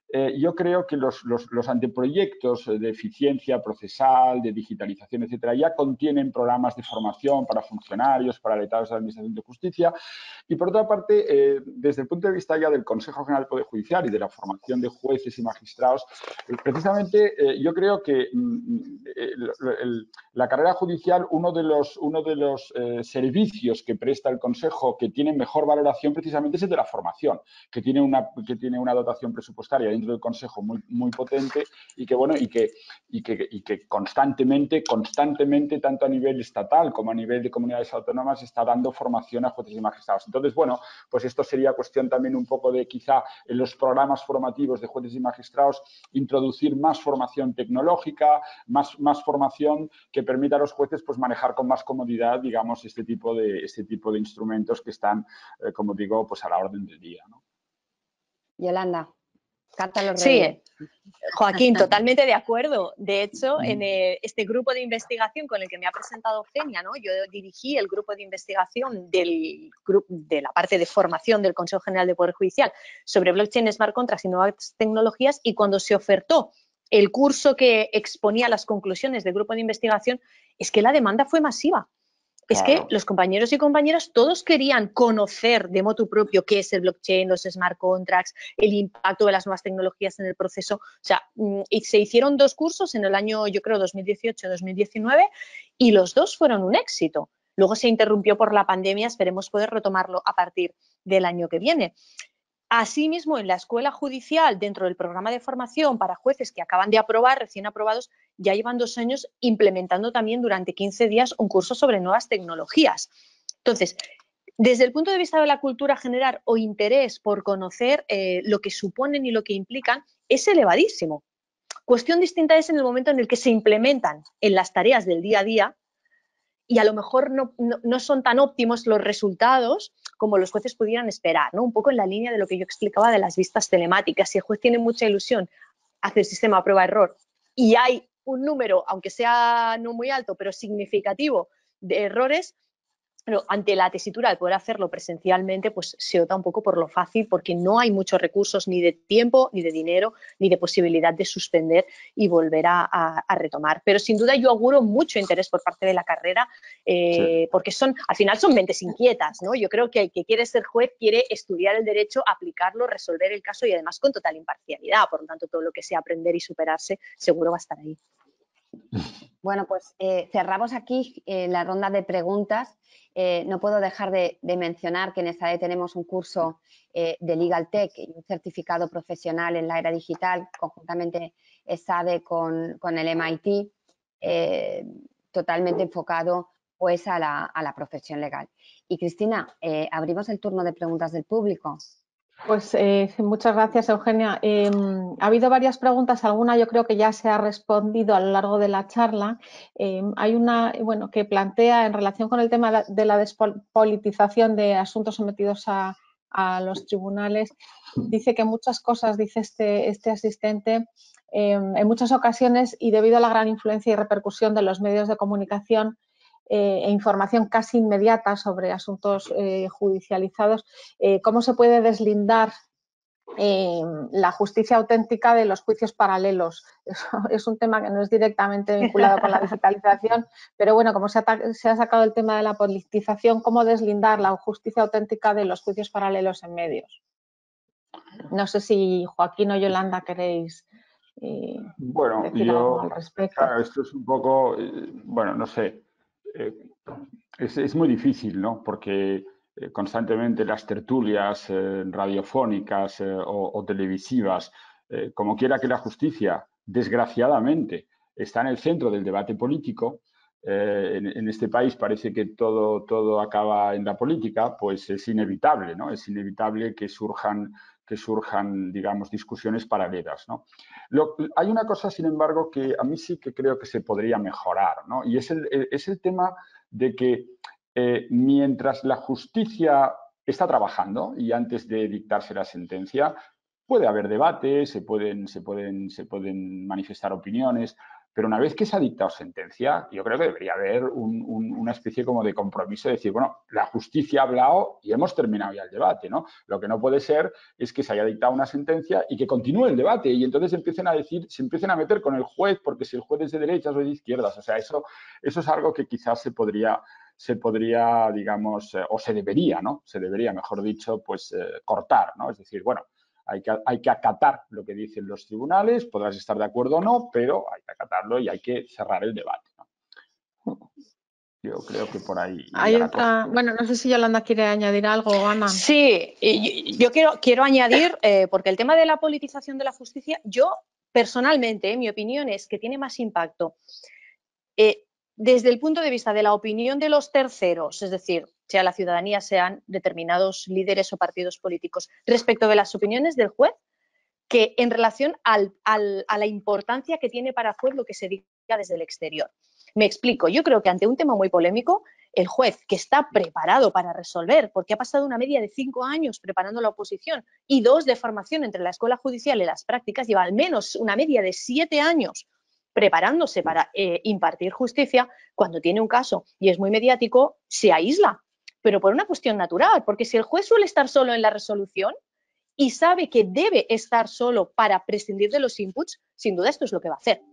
eh, yo creo que los, los, los anteproyectos de eficiencia procesal, de digitalización, etcétera, ya contienen programas de formación para funcionarios, para letrados de la Administración de Justicia. Y por otra parte, eh, desde el punto de vista ya del Consejo General del Poder Judicial y de la formación de jueces y magistrados, eh, precisamente eh, yo creo que mm, el, el, la carrera judicial, uno de los, uno de los eh, servicios que presta el Consejo que tiene mejor valoración precisamente es el de la formación, que tiene una, que tiene una dotación presupuestaria dentro del Consejo muy, muy potente y que, bueno, y que, y que, y que constantemente, constantemente, tanto a nivel estatal como a nivel de comunidades autónomas, está dando formación a jueces y magistrados. Entonces, bueno, pues esto sería cuestión también un poco de quizá en los programas formativos de jueces y magistrados introducir más formación tecnológica, más, más formación que permita a los jueces pues manejar con más comodidad, digamos, este tipo de, este tipo de instrumentos que están, eh, como digo, pues a la orden del día, ¿no? Yolanda, canta los Sí, reyes. Joaquín, totalmente de acuerdo. De hecho, en eh, este grupo de investigación con el que me ha presentado Eugenia, ¿no? Yo dirigí el grupo de investigación del grupo, de la parte de formación del Consejo General de Poder Judicial sobre blockchain, smart contracts y nuevas tecnologías, y cuando se ofertó el curso que exponía las conclusiones del grupo de investigación, es que la demanda fue masiva. Es Claro. que los compañeros y compañeras todos querían conocer de motu propio qué es el blockchain, los smart contracts, el impacto de las nuevas tecnologías en el proceso. O sea, y se hicieron dos cursos en el año, yo creo, dos mil dieciocho dos mil diecinueve, y los dos fueron un éxito. Luego se interrumpió por la pandemia, esperemos poder retomarlo a partir del año que viene. Asimismo, en la Escuela Judicial, dentro del programa de formación para jueces que acaban de aprobar, recién aprobados, ya llevan dos años implementando también durante quince días un curso sobre nuevas tecnologías. Entonces, desde el punto de vista de la cultura general o interés por conocer eh, lo que suponen y lo que implican, es elevadísimo. Cuestión distinta es en el momento en el que se implementan en las tareas del día a día y a lo mejor no, no, no son tan óptimos los resultados como los jueces pudieran esperar, ¿no? Un poco en la línea de lo que yo explicaba de las vistas telemáticas. Si el juez tiene mucha ilusión, hace el sistema a prueba-error y hay un número, aunque sea no muy alto, pero significativo de errores, pero ante la tesitura de poder hacerlo presencialmente, pues se opta un poco por lo fácil, porque no hay muchos recursos ni de tiempo, ni de dinero, ni de posibilidad de suspender y volver a, a, a retomar. Pero sin duda yo auguro mucho interés por parte de la carrera, eh, sí. porque son, al final son mentes inquietas, ¿no? Yo creo que el que quiere ser juez quiere estudiar el derecho, aplicarlo, resolver el caso y además con total imparcialidad. Por lo tanto, todo lo que sea aprender y superarse seguro va a estar ahí. Bueno, pues eh, cerramos aquí eh, la ronda de preguntas. Eh, no puedo dejar de, de mencionar que en ESADE tenemos un curso eh, de Legal Tech y un certificado profesional en la era digital, conjuntamente ESADE con, con el M I T, eh, totalmente enfocado pues a la, a la profesión legal. Y Cristina, eh, abrimos el turno de preguntas del público. Pues eh, muchas gracias, Eugenia. Eh, ha habido varias preguntas, alguna yo creo que ya se ha respondido a lo largo de la charla. Eh, hay una bueno, que plantea en relación con el tema de la despolitización de asuntos sometidos a, a los tribunales. Dice que muchas cosas, dice este, este asistente, eh, en muchas ocasiones y debido a la gran influencia y repercusión de los medios de comunicación, Eh, e información casi inmediata sobre asuntos eh, judicializados, eh, ¿cómo se puede deslindar eh, la justicia auténtica de los juicios paralelos? Eso es un tema que no es directamente vinculado con la digitalización, pero bueno, como se ha, se ha sacado el tema de la politización, ¿cómo deslindar la justicia auténtica de los juicios paralelos en medios? No sé si Joaquín o Yolanda queréis eh, bueno, decir yo, algo al respecto. Claro, esto es un poco, eh, bueno, no sé, eh, es, es muy difícil, ¿no? Porque eh, constantemente las tertulias eh, radiofónicas eh, o, o televisivas, eh, como quiera que la justicia, desgraciadamente, está en el centro del debate político. Eh, en, en este país parece que todo, todo acaba en la política, pues es inevitable, ¿no? Es inevitable que surjan que surjan, digamos, discusiones paralelas, ¿no? Lo, hay una cosa, sin embargo, que a mí sí que creo que se podría mejorar, ¿no? Y es el, es el tema de que eh, mientras la justicia está trabajando y antes de dictarse la sentencia, puede haber debate, se pueden, se pueden, se pueden manifestar opiniones, Pero una vez que se ha dictado sentencia, yo creo que debería haber un, un, una especie como de compromiso de decir, bueno, la justicia ha hablado y hemos terminado ya el debate, ¿no? Lo que no puede ser es que se haya dictado una sentencia y que continúe el debate y entonces empiecen a decir, se empiecen a meter con el juez porque si el juez es de derechas o de izquierdas. O sea, eso, eso es algo que quizás se podría, se podría, digamos, eh, o se debería, ¿no? Se debería, mejor dicho, pues eh, cortar, ¿no? Es decir, bueno, Hay que, hay que acatar lo que dicen los tribunales, podrás estar de acuerdo o no, pero hay que acatarlo y hay que cerrar el debate, ¿no? Yo creo que por ahí Hay iría la otra, cosa. bueno, no sé si Yolanda quiere añadir algo, Ana. Sí, yo, yo quiero, quiero añadir, eh, porque el tema de la politización de la justicia, yo personalmente, eh, mi opinión es que tiene más impacto eh, desde el punto de vista de la opinión de los terceros, es decir, sea la ciudadanía, sean determinados líderes o partidos políticos, respecto de las opiniones del juez, que en relación al, al, a la importancia que tiene para el juez lo que se diga desde el exterior. Me explico, yo creo que ante un tema muy polémico, el juez que está preparado para resolver, porque ha pasado una media de cinco años preparando la oposición y dos de formación entre la escuela judicial y las prácticas, lleva al menos una media de siete años preparándose para eh, impartir justicia, cuando tiene un caso y es muy mediático, se aísla, pero por una cuestión natural, porque si el juez suele estar solo en la resolución y sabe que debe estar solo para prescindir de los inputs, sin duda esto es lo que va a hacer.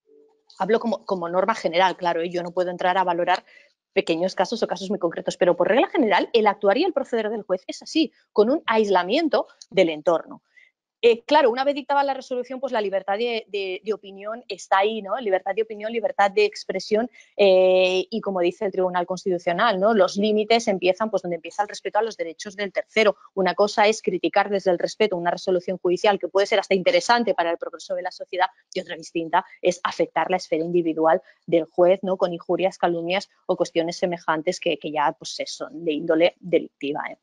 Hablo como, como norma general, claro, y yo no puedo entrar a valorar pequeños casos o casos muy concretos, pero por regla general el actuar y el proceder del juez es así, con un aislamiento del entorno. Eh, claro, una vez dictada la resolución, pues la libertad de, de, de opinión está ahí, ¿no? Libertad de opinión, libertad de expresión eh, y, como dice el Tribunal Constitucional, ¿no? Los límites empiezan pues donde empieza el respeto a los derechos del tercero. Una cosa es criticar desde el respeto una resolución judicial que puede ser hasta interesante para el progreso de la sociedad y otra distinta es afectar la esfera individual del juez, ¿no? Con injurias, calumnias o cuestiones semejantes que, que ya pues, son de índole delictiva, ¿eh?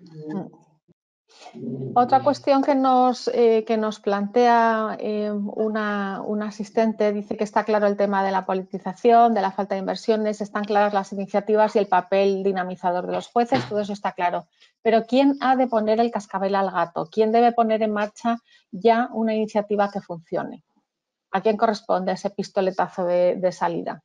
Otra cuestión que nos, eh, que nos plantea eh, una, una asistente dice que está claro el tema de la politización, de la falta de inversiones, están claras las iniciativas y el papel dinamizador de los jueces, todo eso está claro. Pero ¿quién ha de poner el cascabel al gato? ¿Quién debe poner en marcha ya una iniciativa que funcione? ¿A quién corresponde ese pistoletazo de, de salida?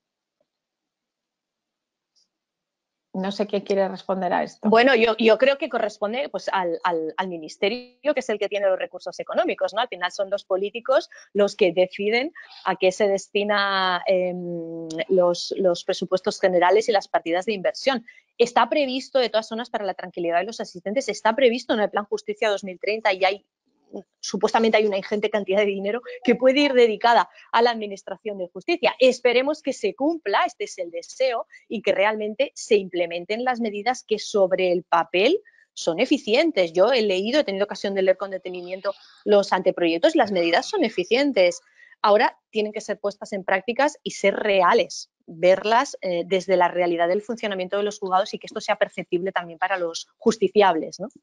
No sé quién quiere responder a esto. Bueno, yo, yo creo que corresponde pues, al, al, al ministerio, que es el que tiene los recursos económicos, ¿no? Al final son los políticos los que deciden a qué se destina eh, los, los presupuestos generales y las partidas de inversión. Está previsto, de todas zonas, para la tranquilidad de los asistentes, está previsto en el Plan Justicia dos mil treinta y hay supuestamente hay una ingente cantidad de dinero que puede ir dedicada a la administración de justicia. Esperemos que se cumpla, este es el deseo, y que realmente se implementen las medidas que sobre el papel son eficientes. Yo he leído, he tenido ocasión de leer con detenimiento los anteproyectos y las medidas son eficientes. Ahora tienen que ser puestas en prácticas y ser reales, verlas eh, desde la realidad del funcionamiento de los juzgados y que esto sea perceptible también para los justiciables, ¿no?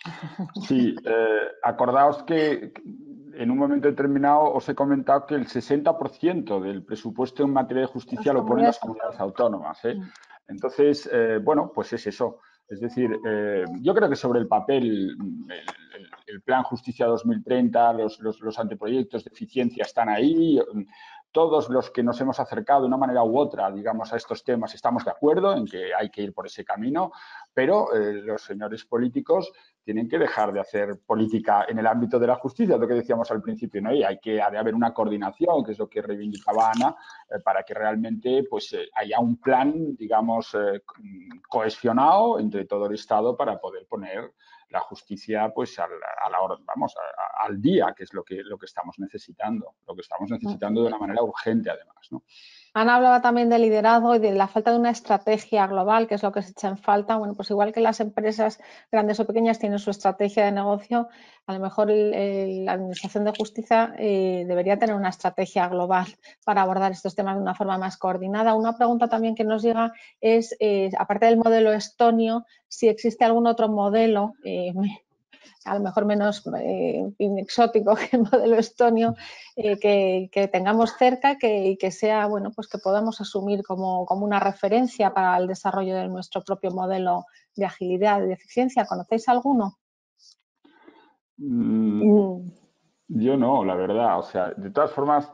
Sí, eh, acordaos que en un momento determinado os he comentado que el sesenta por ciento del presupuesto en materia de justicia lo ponen las comunidades autónomas, ¿eh? Entonces, eh, bueno, pues es eso. Es decir, eh, yo creo que sobre el papel, el, el, el Plan Justicia dos mil treinta, los, los, los anteproyectos de eficiencia están ahí. Todos los que nos hemos acercado de una manera u otra, digamos, a estos temas, estamos de acuerdo en que hay que ir por ese camino, pero eh, los señores políticos tienen que dejar de hacer política en el ámbito de la justicia, lo que decíamos al principio, ¿no? Y hay que ha de haber una coordinación, que es lo que reivindicaba Ana, eh, para que realmente pues, eh, haya un plan, digamos, eh, cohesionado entre todo el Estado para poder poner la justicia pues a la, a la hora, vamos, a, a, al día, que es lo que, lo que estamos necesitando, lo que estamos necesitando de una manera urgente además, ¿no? Ana hablaba también de liderazgo y de la falta de una estrategia global, que es lo que se echa en falta. Bueno, pues igual que las empresas grandes o pequeñas tienen su estrategia de negocio, a lo mejor el, el, la Administración de Justicia eh, debería tener una estrategia global para abordar estos temas de una forma más coordinada. Una pregunta también que nos llega es, eh, aparte del modelo estonio, si existe algún otro modelo, eh, a lo mejor menos eh, exótico que el modelo estonio, eh, que, que tengamos cerca que, y que sea, bueno, pues que podamos asumir como, como una referencia para el desarrollo de nuestro propio modelo de agilidad y de eficiencia. ¿Conocéis alguno? Mm, yo no, la verdad. O sea, de todas formas,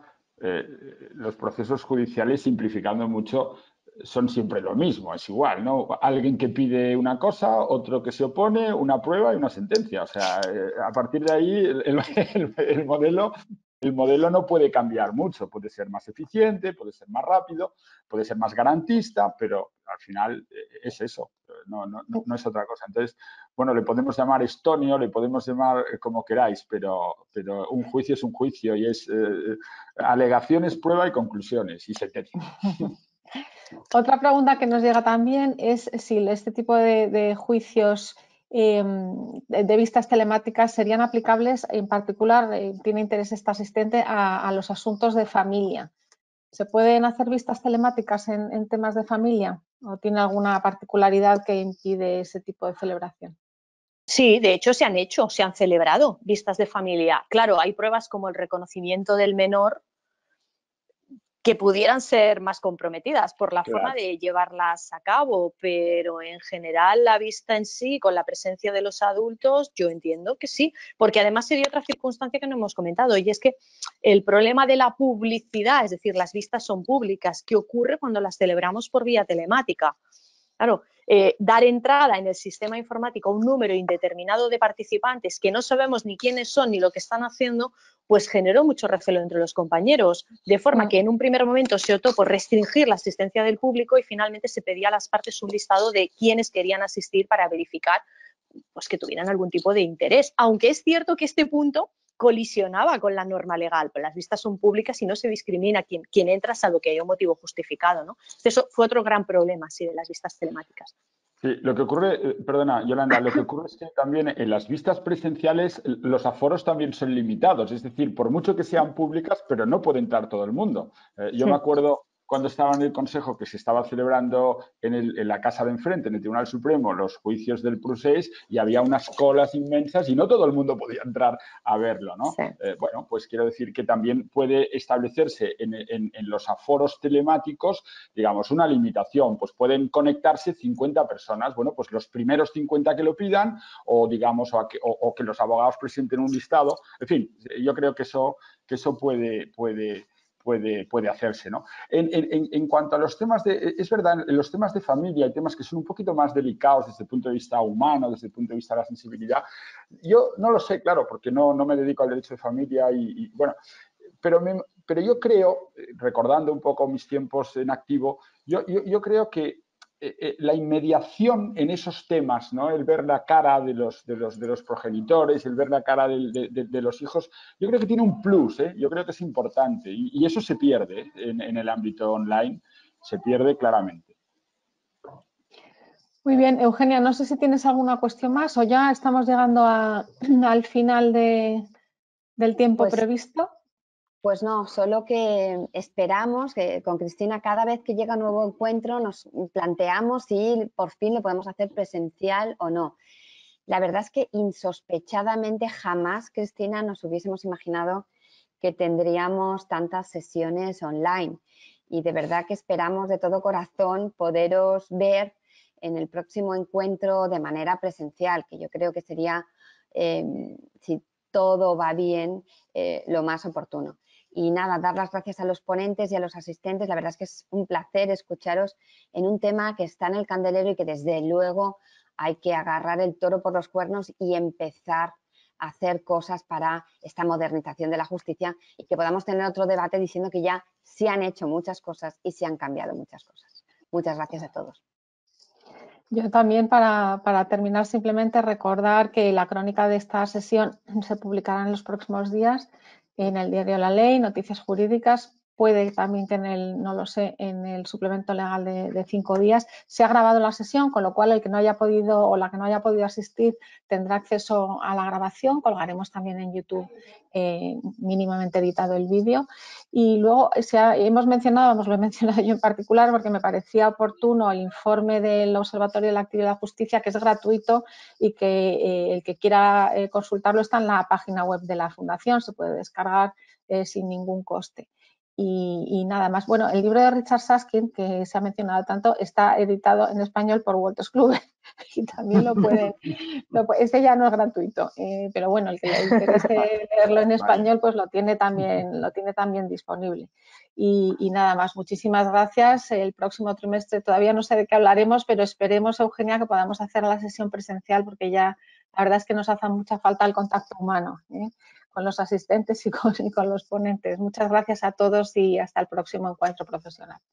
eh, los procesos judiciales, simplificando mucho, son siempre lo mismo, es igual, ¿no? Alguien que pide una cosa, otro que se opone, una prueba y una sentencia. O sea, eh, a partir de ahí el, el, el, modelo, el modelo no puede cambiar mucho. Puede ser más eficiente, puede ser más rápido, puede ser más garantista, pero al final es eso, no, no, no es otra cosa. Entonces, bueno, le podemos llamar estonio, le podemos llamar como queráis, pero, pero un juicio es un juicio y es eh, alegaciones, prueba y conclusiones y sentencia. Otra pregunta que nos llega también es si este tipo de, de juicios eh, de vistas telemáticas serían aplicables, en particular, eh, tiene interés esta asistente, a, a los asuntos de familia. ¿Se pueden hacer vistas telemáticas en, en temas de familia o tiene alguna particularidad que impide ese tipo de celebración? Sí, de hecho se han hecho, se han celebrado vistas de familia. Claro, hay pruebas como el reconocimiento del menor que pudieran ser más comprometidas por la claro. forma de llevarlas a cabo, pero en general la vista en sí, con la presencia de los adultos, yo entiendo que sí, porque además sería otra circunstancia que no hemos comentado, y es que el problema de la publicidad, es decir, las vistas son públicas, ¿qué ocurre cuando las celebramos por vía telemática? Claro, eh, dar entrada en el sistema informático a un número indeterminado de participantes que no sabemos ni quiénes son ni lo que están haciendo, pues generó mucho recelo entre los compañeros, de forma que en un primer momento se optó por restringir la asistencia del público y finalmente se pedía a las partes un listado de quienes querían asistir para verificar pues, que tuvieran algún tipo de interés. Aunque es cierto que este punto colisionaba con la norma legal, pues las vistas son públicas y no se discrimina quien, quien entra salvo que haya un motivo justificado, ¿no? Eso fue otro gran problema, sí, de las vistas telemáticas. Sí, lo que ocurre, perdona, Yolanda, lo que ocurre es que también en las vistas presenciales los aforos también son limitados, es decir, por mucho que sean públicas, pero no puede entrar todo el mundo. Eh, yo sí. me acuerdo cuando estaba en el Consejo que se estaba celebrando en, el, en la casa de enfrente, en el Tribunal Supremo, los juicios del procés y había unas colas inmensas y no todo el mundo podía entrar a verlo, ¿no? Sí. Eh, bueno, pues quiero decir que también puede establecerse en, en, en los aforos telemáticos, digamos, una limitación, pues pueden conectarse cincuenta personas, bueno, pues los primeros cincuenta que lo pidan o, digamos, o, a que, o, o que los abogados presenten un listado, en fin, yo creo que eso, que eso puede... puede Puede, puede hacerse, ¿no? En, en, en cuanto a los temas de, es verdad, en los temas de familia hay temas que son un poquito más delicados desde el punto de vista humano, desde el punto de vista de la sensibilidad. Yo no lo sé, claro, porque no, no me dedico al derecho de familia y, y bueno, pero, me, pero yo creo, recordando un poco mis tiempos en activo, yo, yo, yo creo que eh, la inmediación en esos temas, ¿no? El ver la cara de los, de los, de los progenitores, el ver la cara de, de, de, de los hijos, yo creo que tiene un plus, ¿eh? Yo creo que es importante y, y eso se pierde ¿eh? en, en el ámbito online, se pierde claramente. Muy bien, Eugenia, no sé si tienes alguna cuestión más o ya estamos llegando a, al final de, del tiempo pues, previsto. Pues no, solo que esperamos que con Cristina cada vez que llega un nuevo encuentro nos planteamos si por fin lo podemos hacer presencial o no. La verdad es que insospechadamente jamás, Cristina, nos hubiésemos imaginado que tendríamos tantas sesiones online y de verdad que esperamos de todo corazón poderos ver en el próximo encuentro de manera presencial, que yo creo que sería, eh, si todo va bien, eh, lo más oportuno. Y nada, dar las gracias a los ponentes y a los asistentes. La verdad es que es un placer escucharos en un tema que está en el candelero y que desde luego hay que agarrar el toro por los cuernos y empezar a hacer cosas para esta modernización de la justicia y que podamos tener otro debate diciendo que ya se han hecho muchas cosas y se han cambiado muchas cosas. Muchas gracias a todos. Yo también, para, para terminar, simplemente recordar que la crónica de esta sesión se publicará en los próximos días en el diario La Ley, Noticias Jurídicas. Puede también que en el, no lo sé, en el suplemento legal de, de cinco días se ha grabado la sesión, con lo cual el que no haya podido o la que no haya podido asistir tendrá acceso a la grabación. Colgaremos también en YouTube eh, mínimamente editado el vídeo. Y luego se ha, hemos mencionado, vamos, lo he mencionado yo en particular porque me parecía oportuno el informe del Observatorio de la Actividad de la Justicia, que es gratuito y que eh, el que quiera eh, consultarlo está en la página web de la Fundación, se puede descargar eh, sin ningún coste. Y, y nada más. Bueno, el libro de Richard Susskind, que se ha mencionado tanto, está editado en español por Wolters Kluwer y también lo pueden, lo, ese ya no es gratuito, eh, pero bueno, el que le interese leerlo en español, pues lo tiene también, lo tiene también disponible. Y, y nada más, muchísimas gracias. El próximo trimestre todavía no sé de qué hablaremos, pero esperemos, Eugenia, que podamos hacer la sesión presencial, porque ya la verdad es que nos hace mucha falta el contacto humano, ¿eh? Con los asistentes y con, y con los ponentes. Muchas gracias a todos y hasta el próximo encuentro profesional.